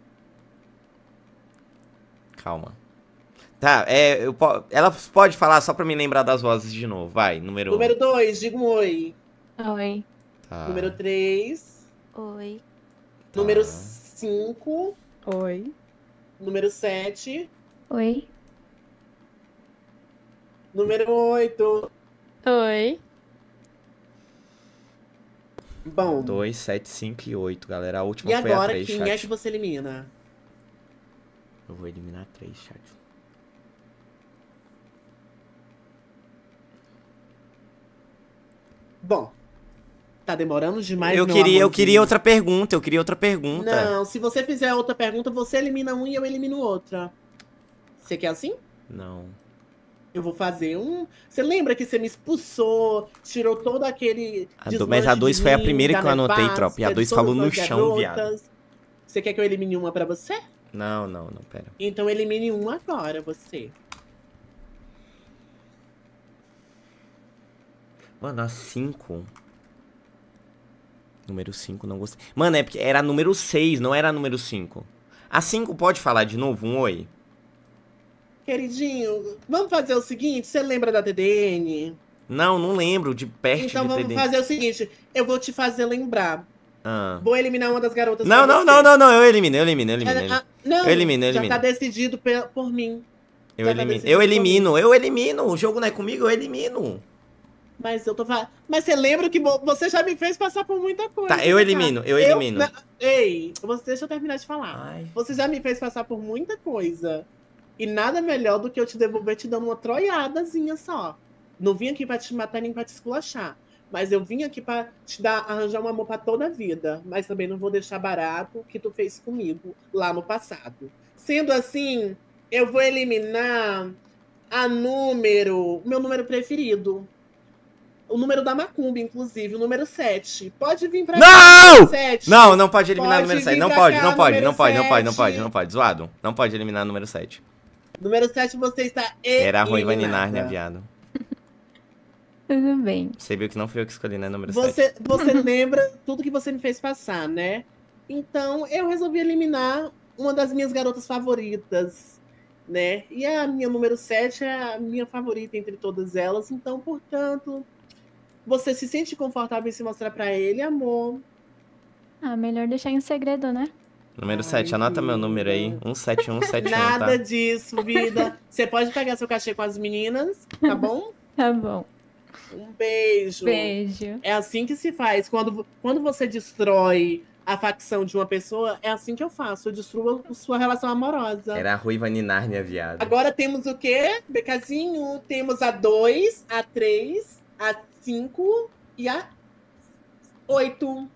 Calma. Tá, é, eu, po- ela pode falar só pra me lembrar das vozes de novo. Vai, número. Número dois, diga um oi. Oi. Tá, Número três. Oi. tá. Número cinco. Oi. Número sete. Oi. Número oito. Oi. Bom, dois, sete, cinco e oito, galera. A última e foi a agora três, quem chat. é que você elimina? Eu vou eliminar três, chat. Bom, tá demorando demais, eu meu queria, eu amorzinho. queria outra pergunta, eu queria outra pergunta. Não, se você fizer outra pergunta, você elimina um e eu elimino outra. Você quer assim? Não. Eu vou fazer um. Você lembra que você me expulsou, tirou todo aquele. A do- desmanche mas a dois de foi a mim, primeira da que eu anotei, nevasca, tropa. E a de dois todas falou no as chão, viado. garotas. Você quer que eu elimine uma pra você? Não, não, não, pera. Então elimine um agora, você. Mano, a cinco. Número cinco, não gostei. Mano, é porque era número seis, não era número cinco. A cinco pode falar de novo um oi? Queridinho, vamos fazer o seguinte: você lembra da T D N? Não, não lembro, de perto Então de vamos T D. fazer o seguinte: eu vou te fazer lembrar. Ah. Vou eliminar uma das garotas. Não, pra não, você. não, não, não, eu elimino, eu elimino, eu elimino. Ah, ah, não, Eu elimino, eu já elimino. tá decidido pe- por mim. Eu já tá elimino, decidido eu por elimino, eu elimino. O jogo não é comigo, eu elimino. Mas eu tô falando. Mas você lembra que vo- você já me fez passar por muita coisa. Tá, eu né, elimino, cara? eu elimino. não- Ei, você, deixa eu terminar de falar. Ai. Você já me fez passar por muita coisa. E nada melhor do que eu te devolver te dando uma troiadazinha só. Não vim aqui pra te matar nem pra te esculachar. Mas eu vim aqui pra te dar, arranjar um amor pra toda a vida. Mas também não vou deixar barato o que tu fez comigo lá no passado. Sendo assim, eu vou eliminar a número, meu número preferido. O número da Macumba, inclusive, o número sete. Pode vir pra cá, Não! número sete. Não, não pode eliminar o Pode número sete. vir Não pra pode, cá, não pode, número não pode, não pode, não sete. pode, não pode. Zoado. Não pode eliminar o número sete. Número sete, você está Era a Ruiva eliminada. Ninárnia, viado. Tudo bem. Você viu que não fui eu que escolhi, né? Número sete. Você, você lembra tudo que você me fez passar, né? Então, eu resolvi eliminar uma das minhas garotas favoritas, né? E a minha número sete é a minha favorita entre todas elas. Então, portanto, você se sente confortável em se mostrar pra ele, amor? Ah, melhor deixar em segredo, né? Número sete, anota meu número aí. um sete um sete um, Nada tá? disso, vida. Você pode pegar seu cachê com as meninas, tá bom? Tá bom. Um beijo. Beijo. É assim que se faz. Quando, quando você destrói a facção de uma pessoa, é assim que eu faço. Eu destruo a sua relação amorosa. Era a Ruiva Ninárnia, viado. Agora temos o quê, Becazinho? Temos a dois, a três, a cinco e a oito.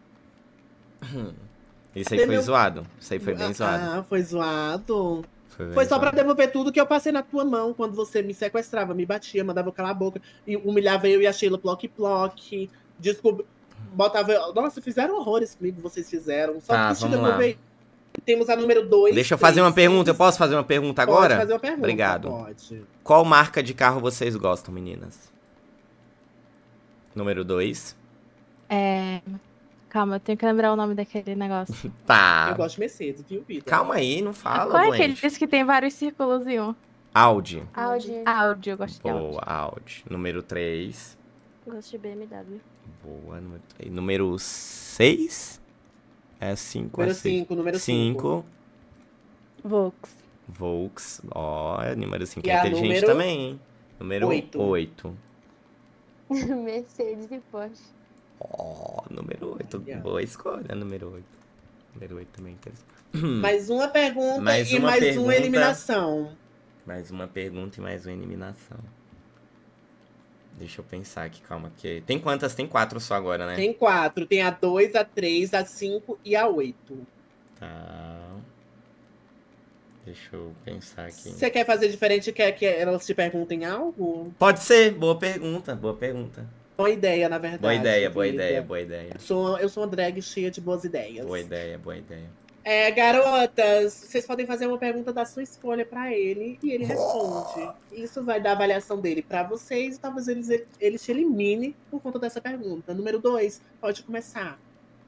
Isso aí foi Entendeu? zoado. Isso aí foi bem zoado. Ah, foi zoado. Foi, bem Foi só pra zoado. devolver tudo que eu passei na tua mão quando você me sequestrava, me batia, mandava eu calar a boca, e humilhava eu e a Sheila ploc-ploc, descob... botava eu... Nossa, fizeram horrores comigo, vocês fizeram. Só Tá, que te vamos devolver. Temos a número dois. Deixa eu fazer uma pergunta. Eu posso fazer uma pergunta agora? Pode fazer uma pergunta, Obrigado. pode. Qual marca de carro vocês gostam, meninas? Número dois. É. Calma, eu tenho que lembrar o nome daquele negócio. Tá. Eu gosto de Mercedes, viu, Vida? Calma aí, não fala, Qual é doente. aquele desse que tem vários círculos em um? Audi. Audi. Audi, eu gosto de Audi. Boa, Audi. Número três. Gosto de B M W. Boa, número três. Número seis. É cinco. Número é seis. cinco, número cinco. Volks. Volks. Ó, número cinco E é a inteligente número também, hein? Número oito. oito. Mercedes e Porsche. Ó, número oito. Yeah. Boa escolha, número oito. Número oito também é interessante. Mais uma pergunta Mais e uma mais pergunta. uma eliminação. Mais uma pergunta e mais uma eliminação. Deixa eu pensar aqui, calma. Que... Tem quantas? Tem quatro só agora, né? Tem quatro. Tem a dois, a três, a cinco e a oito. Tá. Deixa eu pensar aqui. Você quer fazer diferente? Quer que elas te perguntem algo? Pode ser. Boa pergunta, boa pergunta. Boa ideia, na verdade. Boa ideia, boa vida. ideia, boa ideia. Eu sou, eu sou uma drag cheia de boas ideias. Boa ideia, boa ideia. É, garotas, vocês podem fazer uma pergunta da sua escolha pra ele e ele responde. Isso vai dar a avaliação dele pra vocês e talvez ele, ele te elimine por conta dessa pergunta. Número dois, pode começar.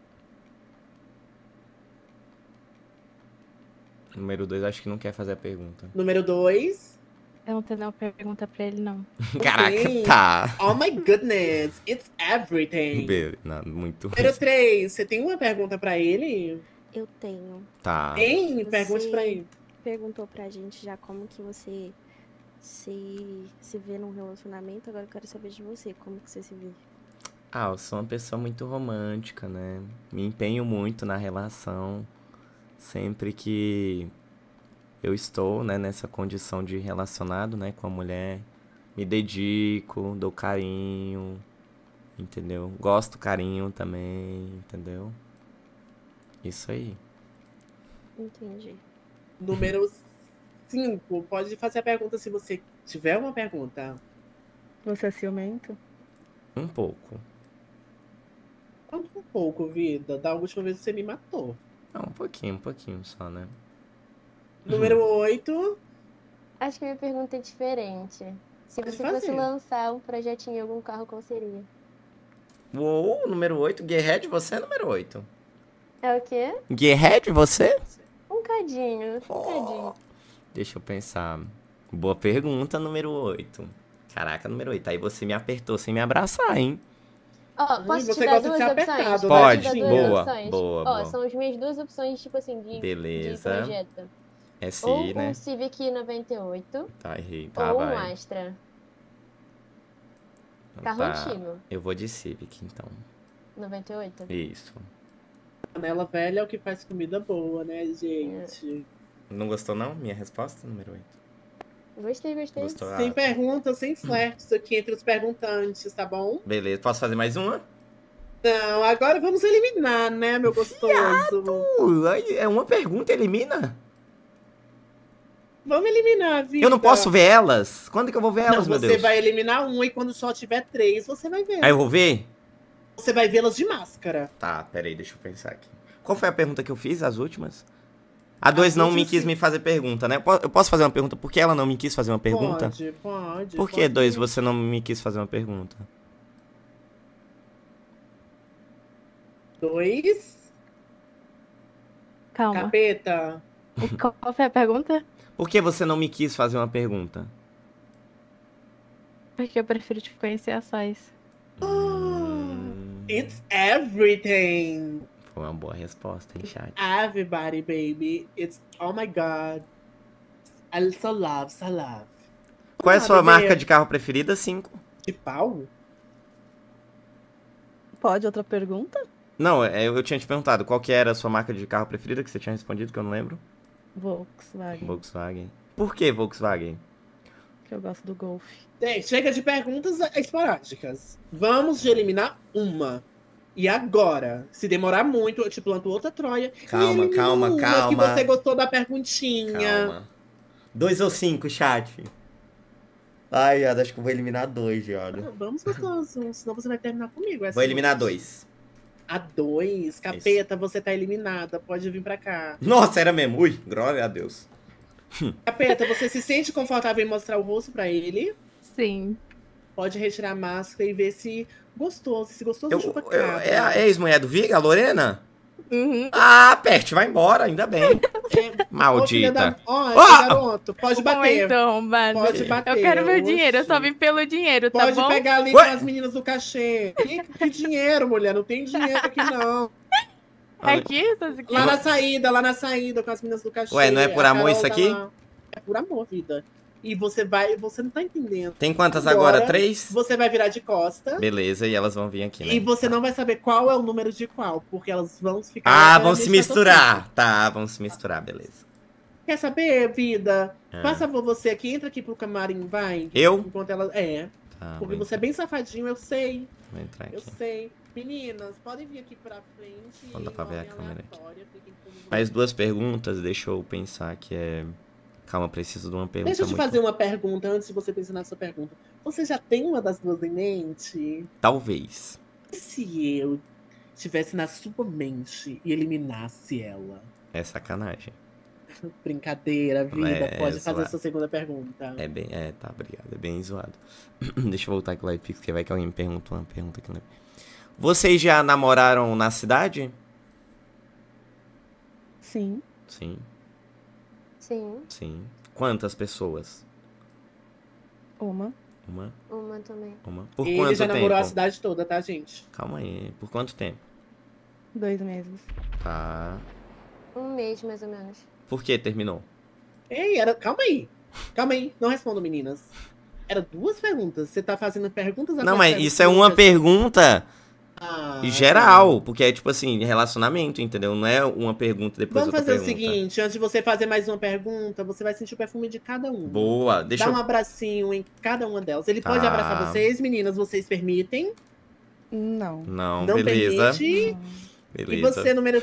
Número dois, acho que não quer fazer a pergunta. Número dois. Eu não tenho nenhuma pergunta pra ele, não. Caraca, Tem. tá. Oh my goodness, it's everything. Be- Não, muito. Número três, você tem uma pergunta pra ele? Eu tenho. Tá. Tem? Pergunte Você pra ele. perguntou pra gente já como que você se, se vê num relacionamento. Agora eu quero saber de você. Como que você se vê? Ah, eu sou uma pessoa muito romântica, né? Me empenho muito na relação. Sempre que eu estou, né, nessa condição de relacionado, né, com a mulher, me dedico, dou carinho, entendeu? Gosto carinho também, entendeu? Isso aí. Entendi. Número cinco, pode fazer a pergunta se você tiver uma pergunta. Você é ciumento? Um pouco. Conta um pouco, vida. Da última vez você me matou. Não, um pouquinho, um pouquinho só, né? Número oito. Acho que minha pergunta é diferente. Se Pode você fazer. fosse lançar um projetinho em algum carro, qual seria? Uou, número oito. Gearhead, você é número oito. É o quê? Gearhead, você? Um cadinho, um cadinho. Deixa eu pensar. Boa pergunta, número oito. Caraca, número oito. Aí você me apertou sem me abraçar, hein? Ó, posso você te dar gosta de duas ser opções? apertado, Posso né, Pode, te dar Cristina? duas boa, opções? boa, Ó, boa. são as minhas duas opções, tipo assim, de, de Beleza. projeto. É Ou sim, né? um Civic noventa e oito, Tá, errei. Tá, ou um vai. Astra. Então Carro tá. antigo. Eu vou de Civic, então. noventa e oito? Isso. Panela velha é o que faz comida boa, né, gente? Não gostou, não? Minha resposta, número oito. Gostei, gostei. Gostou? Sem Ah, perguntas, sem flertes aqui entre os perguntantes, tá bom? beleza. Posso fazer mais uma? Não, agora vamos eliminar, né, meu gostoso? Uh, aí é uma pergunta, elimina? Vamos eliminar, vida. Eu não posso ver elas? Quando que eu vou ver Não, elas, meu você Deus? vai eliminar uma e quando só tiver três, você vai ver. Aí eu vou ver? Você vai vê-las de máscara. Tá, peraí, deixa eu pensar aqui. Qual foi a pergunta que eu fiz, as últimas? A dois não me últimas, quis sim. me fazer pergunta, né? Eu po- eu posso fazer uma pergunta? Por que ela não me quis fazer uma pergunta? Pode, pode. Por que, pode. dois, você não me quis fazer uma pergunta? Dois. Calma. Capeta. Qual foi a pergunta? Por que você não me quis fazer uma pergunta? Porque eu prefiro te conhecer a sós. Hum, It's everything. Foi uma boa resposta, hein, chat? Everybody, baby. It's, oh my God. I so love, so love. Qual é a Ah, sua bebê. marca de carro preferida? Cinco. De pau? Pode outra pergunta? Não, é, eu tinha te perguntado qual que era a sua marca de carro preferida, que você tinha respondido, que eu não lembro. Volkswagen. Volkswagen. Por que Volkswagen? Que eu gosto do Golf. Gente, chega de perguntas esporádicas. Vamos de eliminar uma. E agora, se demorar muito, eu te planto outra Troia. Calma, e elimino calma, uma calma. que você gostou da perguntinha. Calma. Dois ou cinco, chat? Ai, viado, acho que eu vou eliminar dois, viado. Ah, vamos, gostoso. Senão você vai terminar comigo. essa Vou eliminar noite. dois. A dois? Capeta, você tá eliminada. Pode vir pra cá. Nossa, era mesmo. Ui, glória a Deus. Capeta, você se sente confortável em mostrar o rosto pra ele? Sim. Pode retirar a máscara e ver se gostoso. Se gostoso, Eu, chupa eu- cabra. é a ex-mulher do Viga, a Lorena? Uhum. Ah, Perte, vai embora, ainda bem. É, ô, filha Maldita. da- Ó, Ah! garoto, pode Bom, bater. então, mano. Pode bater. Eu quero meu oxi. dinheiro, eu só vim pelo dinheiro, tá Pode bom? pegar ali Ué? com as meninas do cachê. Que, que dinheiro, mulher? Não tem dinheiro aqui, não. Aqui, essas aqui. Lá na saída, lá na saída, com as meninas do cachê. Ué, não é por A amor Carol isso tá aqui? lá. É por amor, vida. E você vai, você não tá entendendo. Tem quantas agora? Agora, Três? Você vai virar de costa. Beleza, e elas vão vir aqui, né? E você não vai saber qual é o número de qual, porque elas vão ficar. Ah, vão realmente se na sua misturar. Tá, vão se misturar, beleza. frente. Quer saber, vida? Ah. Faz favor, você aqui, entra aqui pro camarim, vai. Eu? Enquanto ela. É. Tá, Porque vou, você é bem safadinho, eu sei. vou entrar Eu aqui. sei. Meninas, podem vir aqui pra frente. Não dá pra ver a em ordem câmera aqui. aleatória, fiquem comigo. Mais duas perguntas, deixa eu pensar que é... Calma, preciso de uma pergunta Deixa eu te muito... fazer uma pergunta antes de você pensar na sua pergunta. Você já tem uma das duas em mente? Talvez. E se eu estivesse na sua mente e eliminasse ela? É sacanagem. Brincadeira, vida. É, Pode fazer zoado. sua segunda pergunta. É bem... É, tá, obrigado. É bem zoado. Deixa eu voltar aqui lá e fixo, que vai que alguém me pergunta uma pergunta aqui. Né? Vocês já namoraram na cidade? Sim. Sim, Sim, sim. Quantas pessoas? Uma. Uma? uma também. Uma? Por Ele quanto já tempo? namorou a cidade toda, tá, gente? Calma aí. Por quanto tempo? Dois meses. Tá. Um mês, mais ou menos. Por que terminou? Ei, era... calma aí. Calma aí. Não respondam, meninas. Era duas perguntas. Você tá fazendo perguntas Não, atrás mas de isso é uma perguntas. pergunta Ah, geral, porque é tipo assim, relacionamento, entendeu? Não é uma pergunta depois Vamos outra fazer o pergunta. seguinte, antes de você fazer mais uma pergunta, você vai sentir o perfume de cada um. Boa, deixa Dá eu... um abracinho em cada uma delas. Ele Tá. pode abraçar vocês, meninas, vocês permitem? Não. Não, Não beleza. permite. Beleza. E você, número...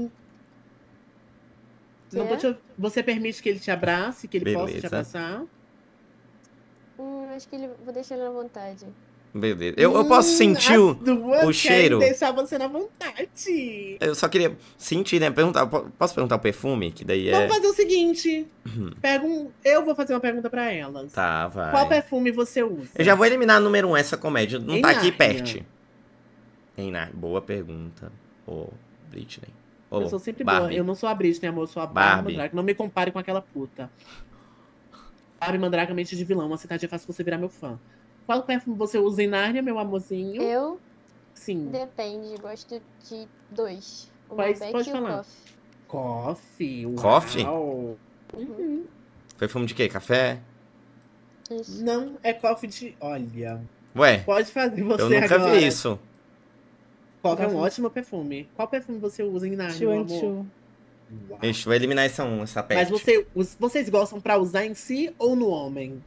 Não Quê? tô te... Você permite que ele te abrace, que ele possa te Beleza. abraçar? Hum, acho que ele, vou deixar ele à vontade. Beleza. Eu, eu posso Hum, sentir as o, duas o querem cheiro? deixar você na vontade. Eu só queria sentir, né? Perguntar, po- posso perguntar o perfume? Que daí é... Vamos fazer o seguinte. Pergun... Eu vou fazer uma pergunta pra elas. Tá, vai. Qual perfume você usa? Eu já vou eliminar número um, essa comédia. Não Em tá aqui Nárnia. perto. Em Nárnia. Boa pergunta. Ô, Britney. Ô, Eu sou sempre Barbie. boa. Eu não sou a Britney, amor. Eu sou a Barbie. Barbie Mandrake. Não me compare com aquela puta. Barbie Mandrake é mente de vilão. Uma citadinha fácil você virar meu fã. Qual perfume você usa em Nárnia, meu amorzinho? Eu? Sim. Depende, gosto de dois. O Quais- Malbec pode e falar. o Coffee. Coffee. Uau. Coffee? Uhum. Perfume de quê? Café? Isso. Não, é coffee de... Olha, Ué, pode fazer você eu nunca agora. vi isso. Coffee é um Gosto. ótimo perfume. Qual perfume você usa em Nárnia, Two meu and amor? two. Uau. Ixi, vou eliminar essa um, essa pet. Mas você, os- vocês gostam pra usar em si ou no homem?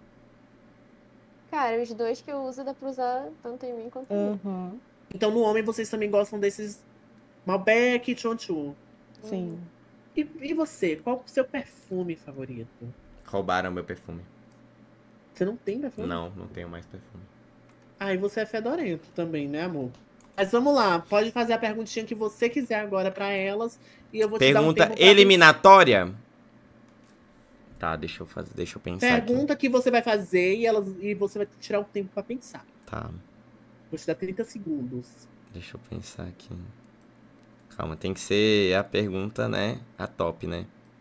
Cara, os dois que eu uso dá pra usar tanto em mim quanto em mim. Aham. Então no homem vocês também gostam desses Malbec e Chonchu. Sim. E, e você, qual o seu perfume favorito? Roubaram meu perfume. Você não tem perfume? Não, não tenho mais perfume. Ah, e você é fedorento também, né, amor? Mas vamos lá, pode fazer a perguntinha que você quiser agora pra elas e eu vou te dar um Pergunta tempo pra eliminatória? Tá, deixa eu fazer, deixa eu pensar pensar. aqui. Pergunta que você vai fazer e, elas, e você vai tirar o tempo pra pensar. Tá, Vou te dar trinta segundos. deixa eu pensar aqui. Calma, tem que ser a pergunta, né? A top, né?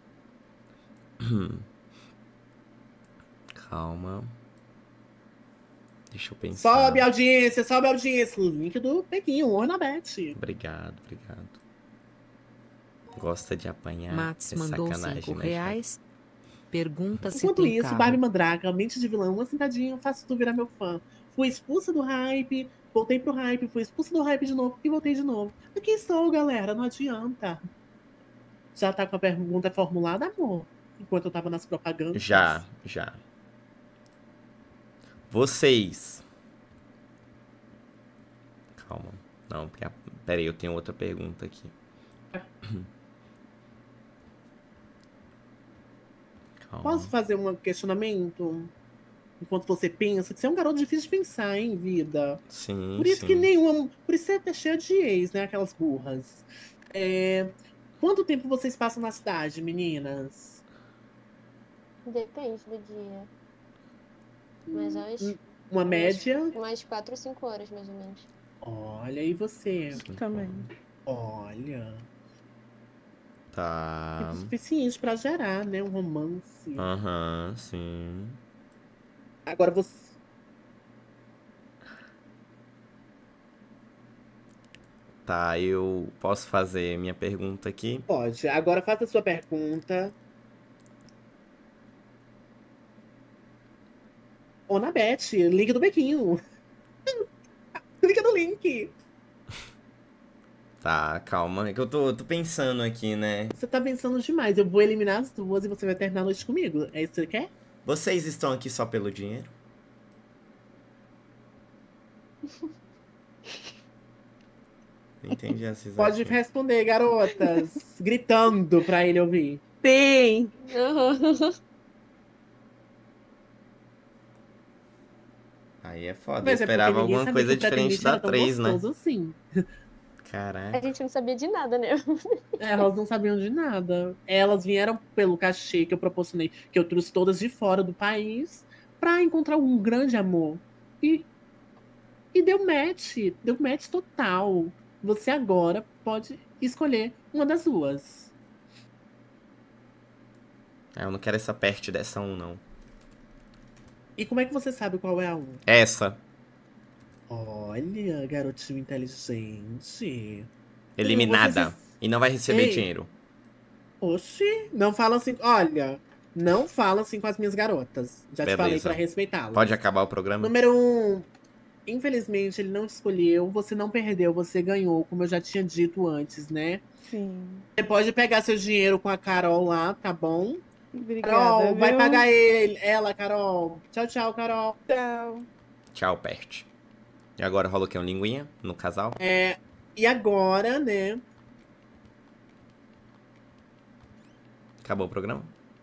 Calma. Deixa eu pensar. Sobe a audiência, sobe a audiência. Link do Peguinho, Ornabete. Obrigado, obrigado. Gosta de apanhar. Mats é mandou sacanagem, cinco né, reais. Pergunta se Enquanto tem isso, carro. Barbie Mandraga, mente de vilão, uma sentadinha, faço tu virar meu fã. Fui expulsa do hype, voltei pro hype, fui expulsa do hype de novo e voltei de novo. Aqui estou, galera, não adianta. Já tá com a pergunta formulada, amor? Enquanto eu tava nas propagandas. Já, já. Vocês. Calma. Não, porque a- pera aí, eu tenho outra pergunta aqui. Calma. Posso fazer um questionamento? Enquanto você pensa, que você é um garoto difícil de pensar, hein, vida? Sim, Por isso sim. que nenhuma. Por isso você é até cheia de ex, né? Aquelas burras. É, Quanto tempo vocês passam na cidade, meninas? Depende do dia. Mas umas, Uma umas- média? umas quatro ou cinco horas, mais ou menos. Olha, e você? Também. Olha. Tá. Tempo suficiente pra gerar, né? Um romance. Aham, sim. Agora você. Tá, eu posso fazer minha pergunta aqui? Pode. Agora faça a sua pergunta. Ou na Beth, link do Bequinho. Clica no link. Tá, calma. É que eu tô, tô pensando aqui, né? Você tá pensando demais. Eu vou eliminar as duas e você vai terminar a noite comigo. É isso que você quer? Vocês estão aqui só pelo dinheiro? Não entendi essa Pode risadinha. responder, garotas. Gritando pra ele ouvir. Sim. Aí é foda. Eu Mas é porque esperava ninguém alguma sabia coisa que o diferente pretendente da era tão três, né? gostoso assim. A Caraca. gente não sabia de nada, né? É, elas não sabiam de nada. Elas vieram pelo cachê que eu proporcionei, que eu trouxe todas de fora do país, pra encontrar um grande amor. E, e deu match. Deu match total. Você agora pode escolher uma das duas. Ah, eu não quero essa peste dessa um, não. E como é que você sabe qual é a um? Essa. Olha, garotinho inteligente. Eliminada. Vocês- E não vai receber Ei. dinheiro. Oxi, não fala assim. Olha, não fala assim com as minhas garotas. Já te Beleza. falei pra respeitá-las. Pode acabar o programa? Número um. Infelizmente, ele não te escolheu. Você não perdeu, você ganhou, como eu já tinha dito antes, né? Sim. Você pode pegar seu dinheiro com a Carol lá, tá bom? Obrigada, Carol, vai viu? pagar ele, ela, Carol. Tchau, tchau, Carol. Tchau. Tchau, peste. E agora rola o quê? Um linguinha no casal? É, e agora, né? Acabou o programa?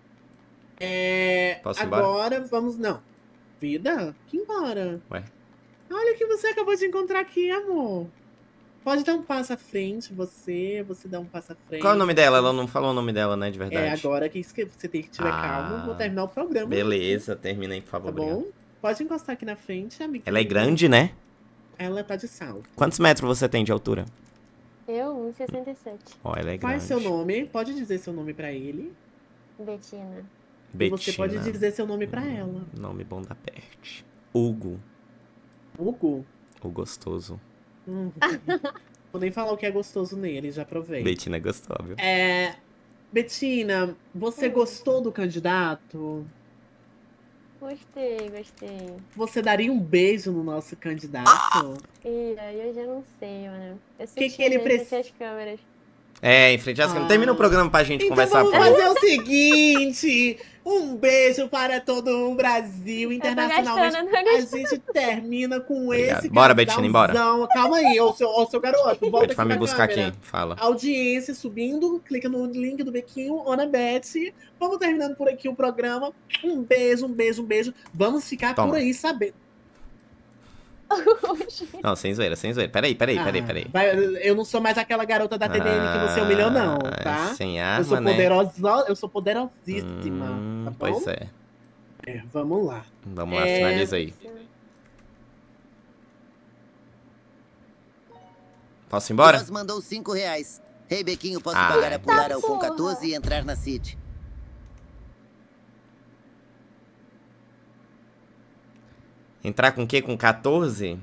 É, Posso ir embora? agora vamos. Não. Vida? Que embora? Ué. Olha o que você acabou de encontrar aqui, amor. Pode dar um passo à frente, você. Você dá um passo à frente. Qual é o nome dela? Ela não falou o nome dela, né? De verdade. É, agora que isso que você tem que tiver Ah, calma, vou terminar o programa. Beleza, termina aí, por favor. Tá obrigado. bom? Pode encostar aqui na frente, amiga. Ela é grande, né? Ela tá de salto. Quantos metros você tem de altura? Eu, um e sessenta e sete. Ó, ela é Qual é grande. seu nome? Pode dizer seu nome pra ele. Betina. E Betina. você pode dizer seu nome pra ela. Nome bom da peste. Hugo. Hugo? O gostoso. Hum. Vou nem falar o que é gostoso nele, já provei. Betina gostou, viu? É, Betina, você gostou do candidato? Gostei, gostei. Você daria um beijo no nosso candidato? E aí eu já não sei, mano. Eu Que que ele preciso preci- as câmeras. É, em frente às câmeras. Termina o programa pra gente Então conversar. vamos por favor. fazer o seguinte: um beijo para todo o Brasil. Internacionalmente, gastando, eu tô a gastando. gente termina com Obrigado. esse Bora, Betina, embora. casalzão. Calma aí, ô seu, ô seu garoto. Volta Pede aqui pra me pra buscar câmera. aqui. Fala. Audiência subindo, clica no link do Bequinho, Ona Beth. Vamos terminando por aqui o programa. Um beijo, um beijo, um beijo. Vamos ficar Toma. por aí sabendo. Não, sem zoeira, sem zoeira. Peraí, peraí, peraí, Ah, peraí. vai- eu não sou mais aquela garota da T D N que você humilhou, não, tá? Ah, sem eu sou arma, né? poderosa, eu sou poderosíssima. Hum, tá bom? pois é. É, vamos lá. Vamos lá, É, finaliza aí. Posso ir embora? Nós mandou cinco reais. Ei, Bequinho, posso Ah. pagar a pular ao Eita com porra. quatorze e entrar na City? Entrar com o quê? Com quatorze?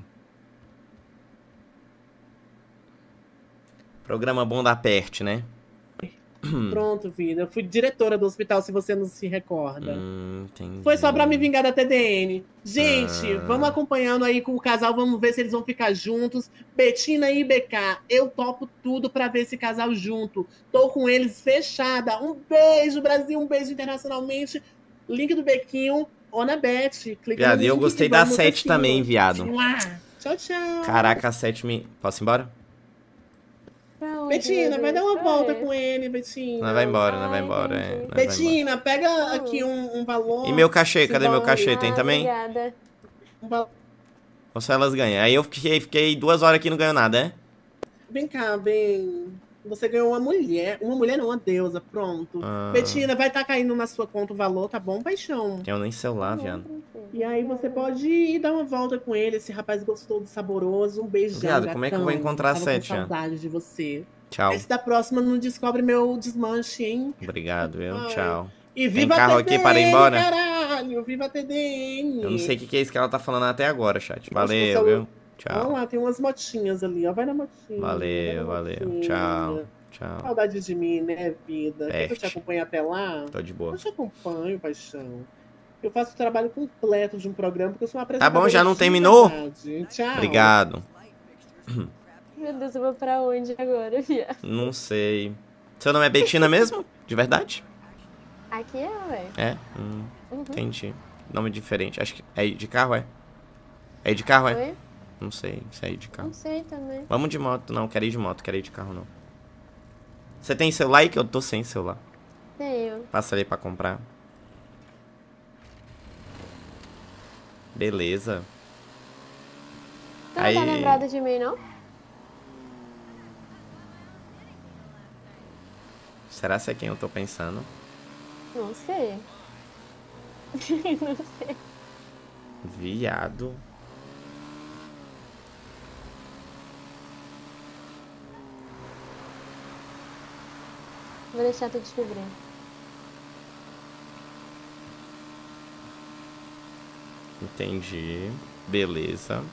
Programa bom da Perte, né? Pronto, vida. Eu fui diretora do hospital, se você não se recorda. Hum, entendi. Foi só pra me vingar da T D N. Gente, Ah. vamos acompanhando aí com o casal, vamos ver se eles vão ficar juntos. Betina e B K, eu topo tudo pra ver esse casal junto. Tô com eles fechada. Um beijo, Brasil, um beijo internacionalmente. Link do Bequinho, Ona Beth. Clica Viado, no e eu link gostei e da vamos sete assim, também, ó. viado. Mua. Tchau, tchau. Caraca, a sete me... Posso ir embora? Pra onde, Betina, meu vai dar Deus? uma Pra volta onde? com ele, Betina. Não vai embora, não vai Ah, embora. entendi. É, nós vai embora. Betina, pega aqui um, um valor. E meu cachê? Cadê meu simbólico. cachê? Tem Ah, também? Obrigada. Um valor. Ou só elas ganham? Aí eu fiquei, fiquei duas horas aqui e não ganho nada, é? Vem cá, vem. Você ganhou uma mulher. Uma mulher não, uma deusa. Pronto. Ah. Betina, vai estar caindo na sua conta o valor, tá bom, paixão? Tenho nem celular, viado. E aí você pode ir dar uma volta com ele, esse rapaz gostoso, saboroso. Um beijão, Viado, como é que eu vou gatão. encontrar a Tava sete, com Ian? saudade de você. Tchau. Esse da próxima não descobre meu desmanche, hein? Obrigado, viu? Ai. Tchau. E Tem viva carro a T D N, aqui para ir embora? caralho! Viva a T D N! Eu não sei o que, que é isso que ela tá falando até agora, chat. Valeu, Nossa, viu? Olha Tchau. lá, tem umas motinhas ali, ó. Vai na motinha. Valeu, vai na valeu. motinha. Tchau. Tchau. Saudade de mim, né, vida? Quer que eu te Peste. acompanhe até lá? Tô de boa. Eu te acompanho, paixão. Eu faço o trabalho completo de um programa, porque eu sou uma Tá apresentadora bom, já não de terminou? verdade. Tchau. Obrigado. Meu Deus, eu vou pra onde agora, viado? Não sei. Seu nome é Betina mesmo? De verdade? Aqui é, ué. É? Hum, Uhum. entendi. Nome diferente. Acho que é de carro, é? É de carro, é? Oi? Não sei se é de carro. Não sei também. Vamos de moto. Não, quero ir de moto, quero ir de carro, não. Você tem celular aí? Que eu tô sem celular. Tenho. Passa ali pra comprar. Beleza. Tu não Aí- tá lembrado de mim, não? Será que é quem eu tô pensando? Não sei. Não sei. Viado. Vou deixar tu descobrir. Entendi. Beleza.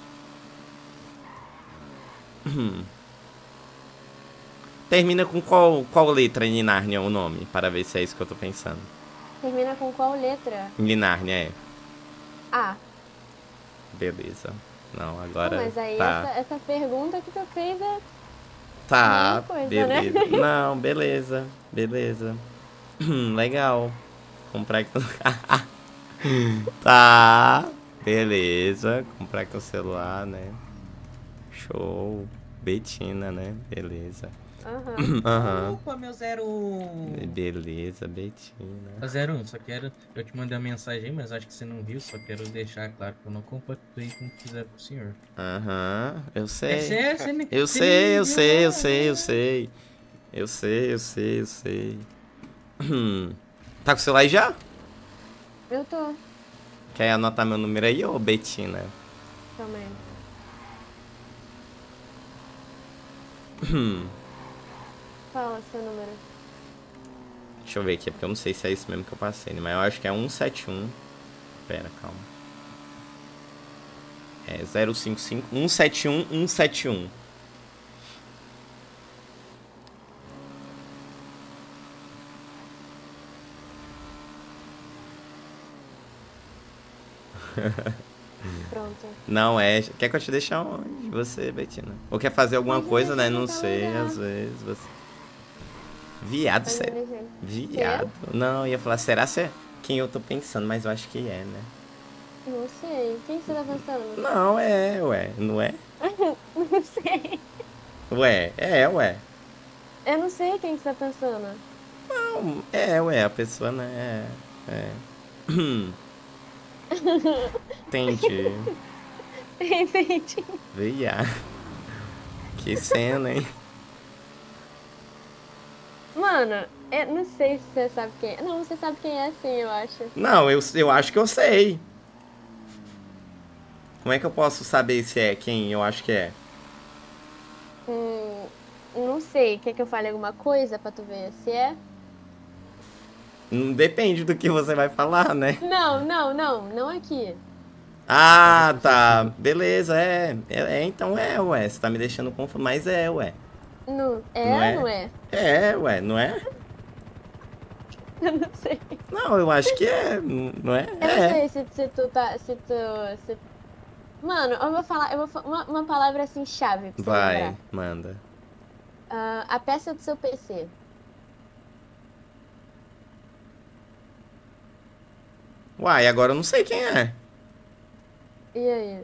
Hum. Termina com qual, qual letra em Linárnia o nome? Para ver se é isso que eu tô pensando. Termina com qual letra? Em Linárnia, é. A. Beleza. Não, Pô, agora. mas aí tá. essa, essa pergunta que tu fez é... Tá, coisa, beleza. né? Não, beleza. Beleza. Hum, legal. Comprar aqui no... Tá. Beleza. Comprar aqui no celular, né? Show. Betina, né? Beleza. Aham. Aham. Opa, meu zero um. Beleza, Betina. Ô, zero um, só quero. Eu te mandei uma mensagem aí, mas acho que você não viu. Só quero deixar claro que eu não compactuei com o que fizeram pro senhor. Aham, eu sei. Você- você me- Eu você sei, me eu viu, sei, eu né? sei, eu sei. Eu sei, eu sei, eu sei. Hum. Tá com o celular aí já? Eu tô. Quer anotar meu número aí, ô Betina? Também. Hum. Fala seu número. Deixa eu ver aqui, porque eu não sei se é isso mesmo que eu passei, né? Mas eu acho que é um sete um. Pera, calma. É zero cinco cinco um sete um um sete um. Pronto. Não, é. Quer que eu te deixe onde? Você, Betina? Ou quer fazer alguma coisa, né? Não sei, às vezes. Você... Viado, Pode me sério. deixar. Viado. Não, eu ia falar, será que é quem eu tô pensando? Mas eu acho que é, né? Não sei. Quem que você tá pensando? Não, é, ué. Não é? Não sei. Ué, é, ué. Eu não sei quem que você tá pensando. Não, é, ué. A pessoa, né? É. é. Hum, entendi. Entendi. Viado. Que cena, hein? Mano, eu não sei se você sabe quem é. Não, você sabe quem é sim, eu acho. Não, eu, eu acho que eu sei. Como é que eu posso saber se é quem eu acho que é? Hum, não sei. Quer que eu fale alguma coisa pra tu ver se é? Não depende do que você vai falar, né? Não, não, não. Não aqui. Ah, tá. Beleza, é. É, é, então é, ué. Você tá me deixando confuso, mas é, ué. Não, é Não ou é? não é? É, ué, não é? Eu não sei. Não, eu acho que é, não é? Eu não É. sei se, se tu tá. Se tu. Se... Mano, eu vou falar. Eu vou fa- uma, uma palavra assim chave pra você Vai, lembrar. manda. Ah, a peça do seu P C. Uai, agora eu não sei quem é. E aí?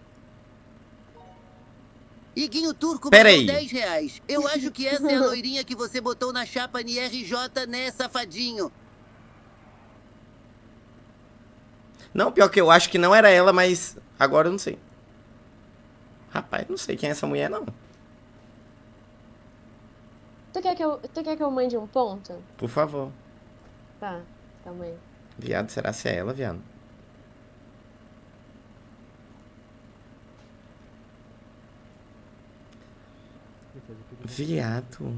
Iguinho Turco Pera mandou aí. dez reais. Eu acho que essa é a loirinha que você botou na chapa N R J, né, safadinho? Não, pior que eu acho que não era ela, mas agora eu não sei. Rapaz, não sei quem é essa mulher, não. Tu quer que eu, tu quer que eu mande um ponto? Por favor. Tá, calma aí. Viado, será se é ela, viado? Viado.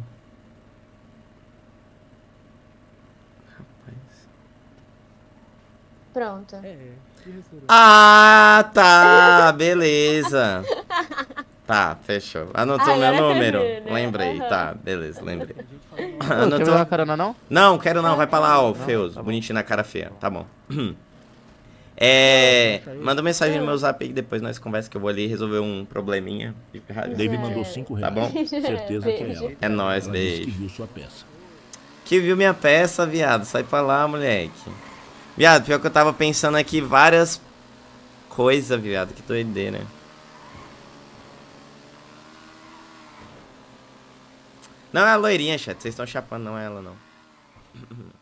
Pronto. Ah, tá, beleza. Tá, fechou. Anotou Ah, meu agora número? eu vi, né? Lembrei, Aham. tá, beleza, lembrei. Quer me dar uma carona, não? Não, quero não, vai pra lá, ó, Não? Feus, Tá bom. bonitinho na cara feia, tá bom. É, manda mensagem no meu zap aí que depois nós conversa que eu vou ali resolver um probleminha. Dave mandou cinco Tá reais. bom? Certeza que é ela. É nóis, Ela disse que beijo. viu sua peça. Que viu minha peça, viado, sai pra lá, moleque. Viado, pior que eu tava pensando aqui várias coisas, viado, que doideira. Não é a loirinha, chat, vocês estão chapando, não é ela, não.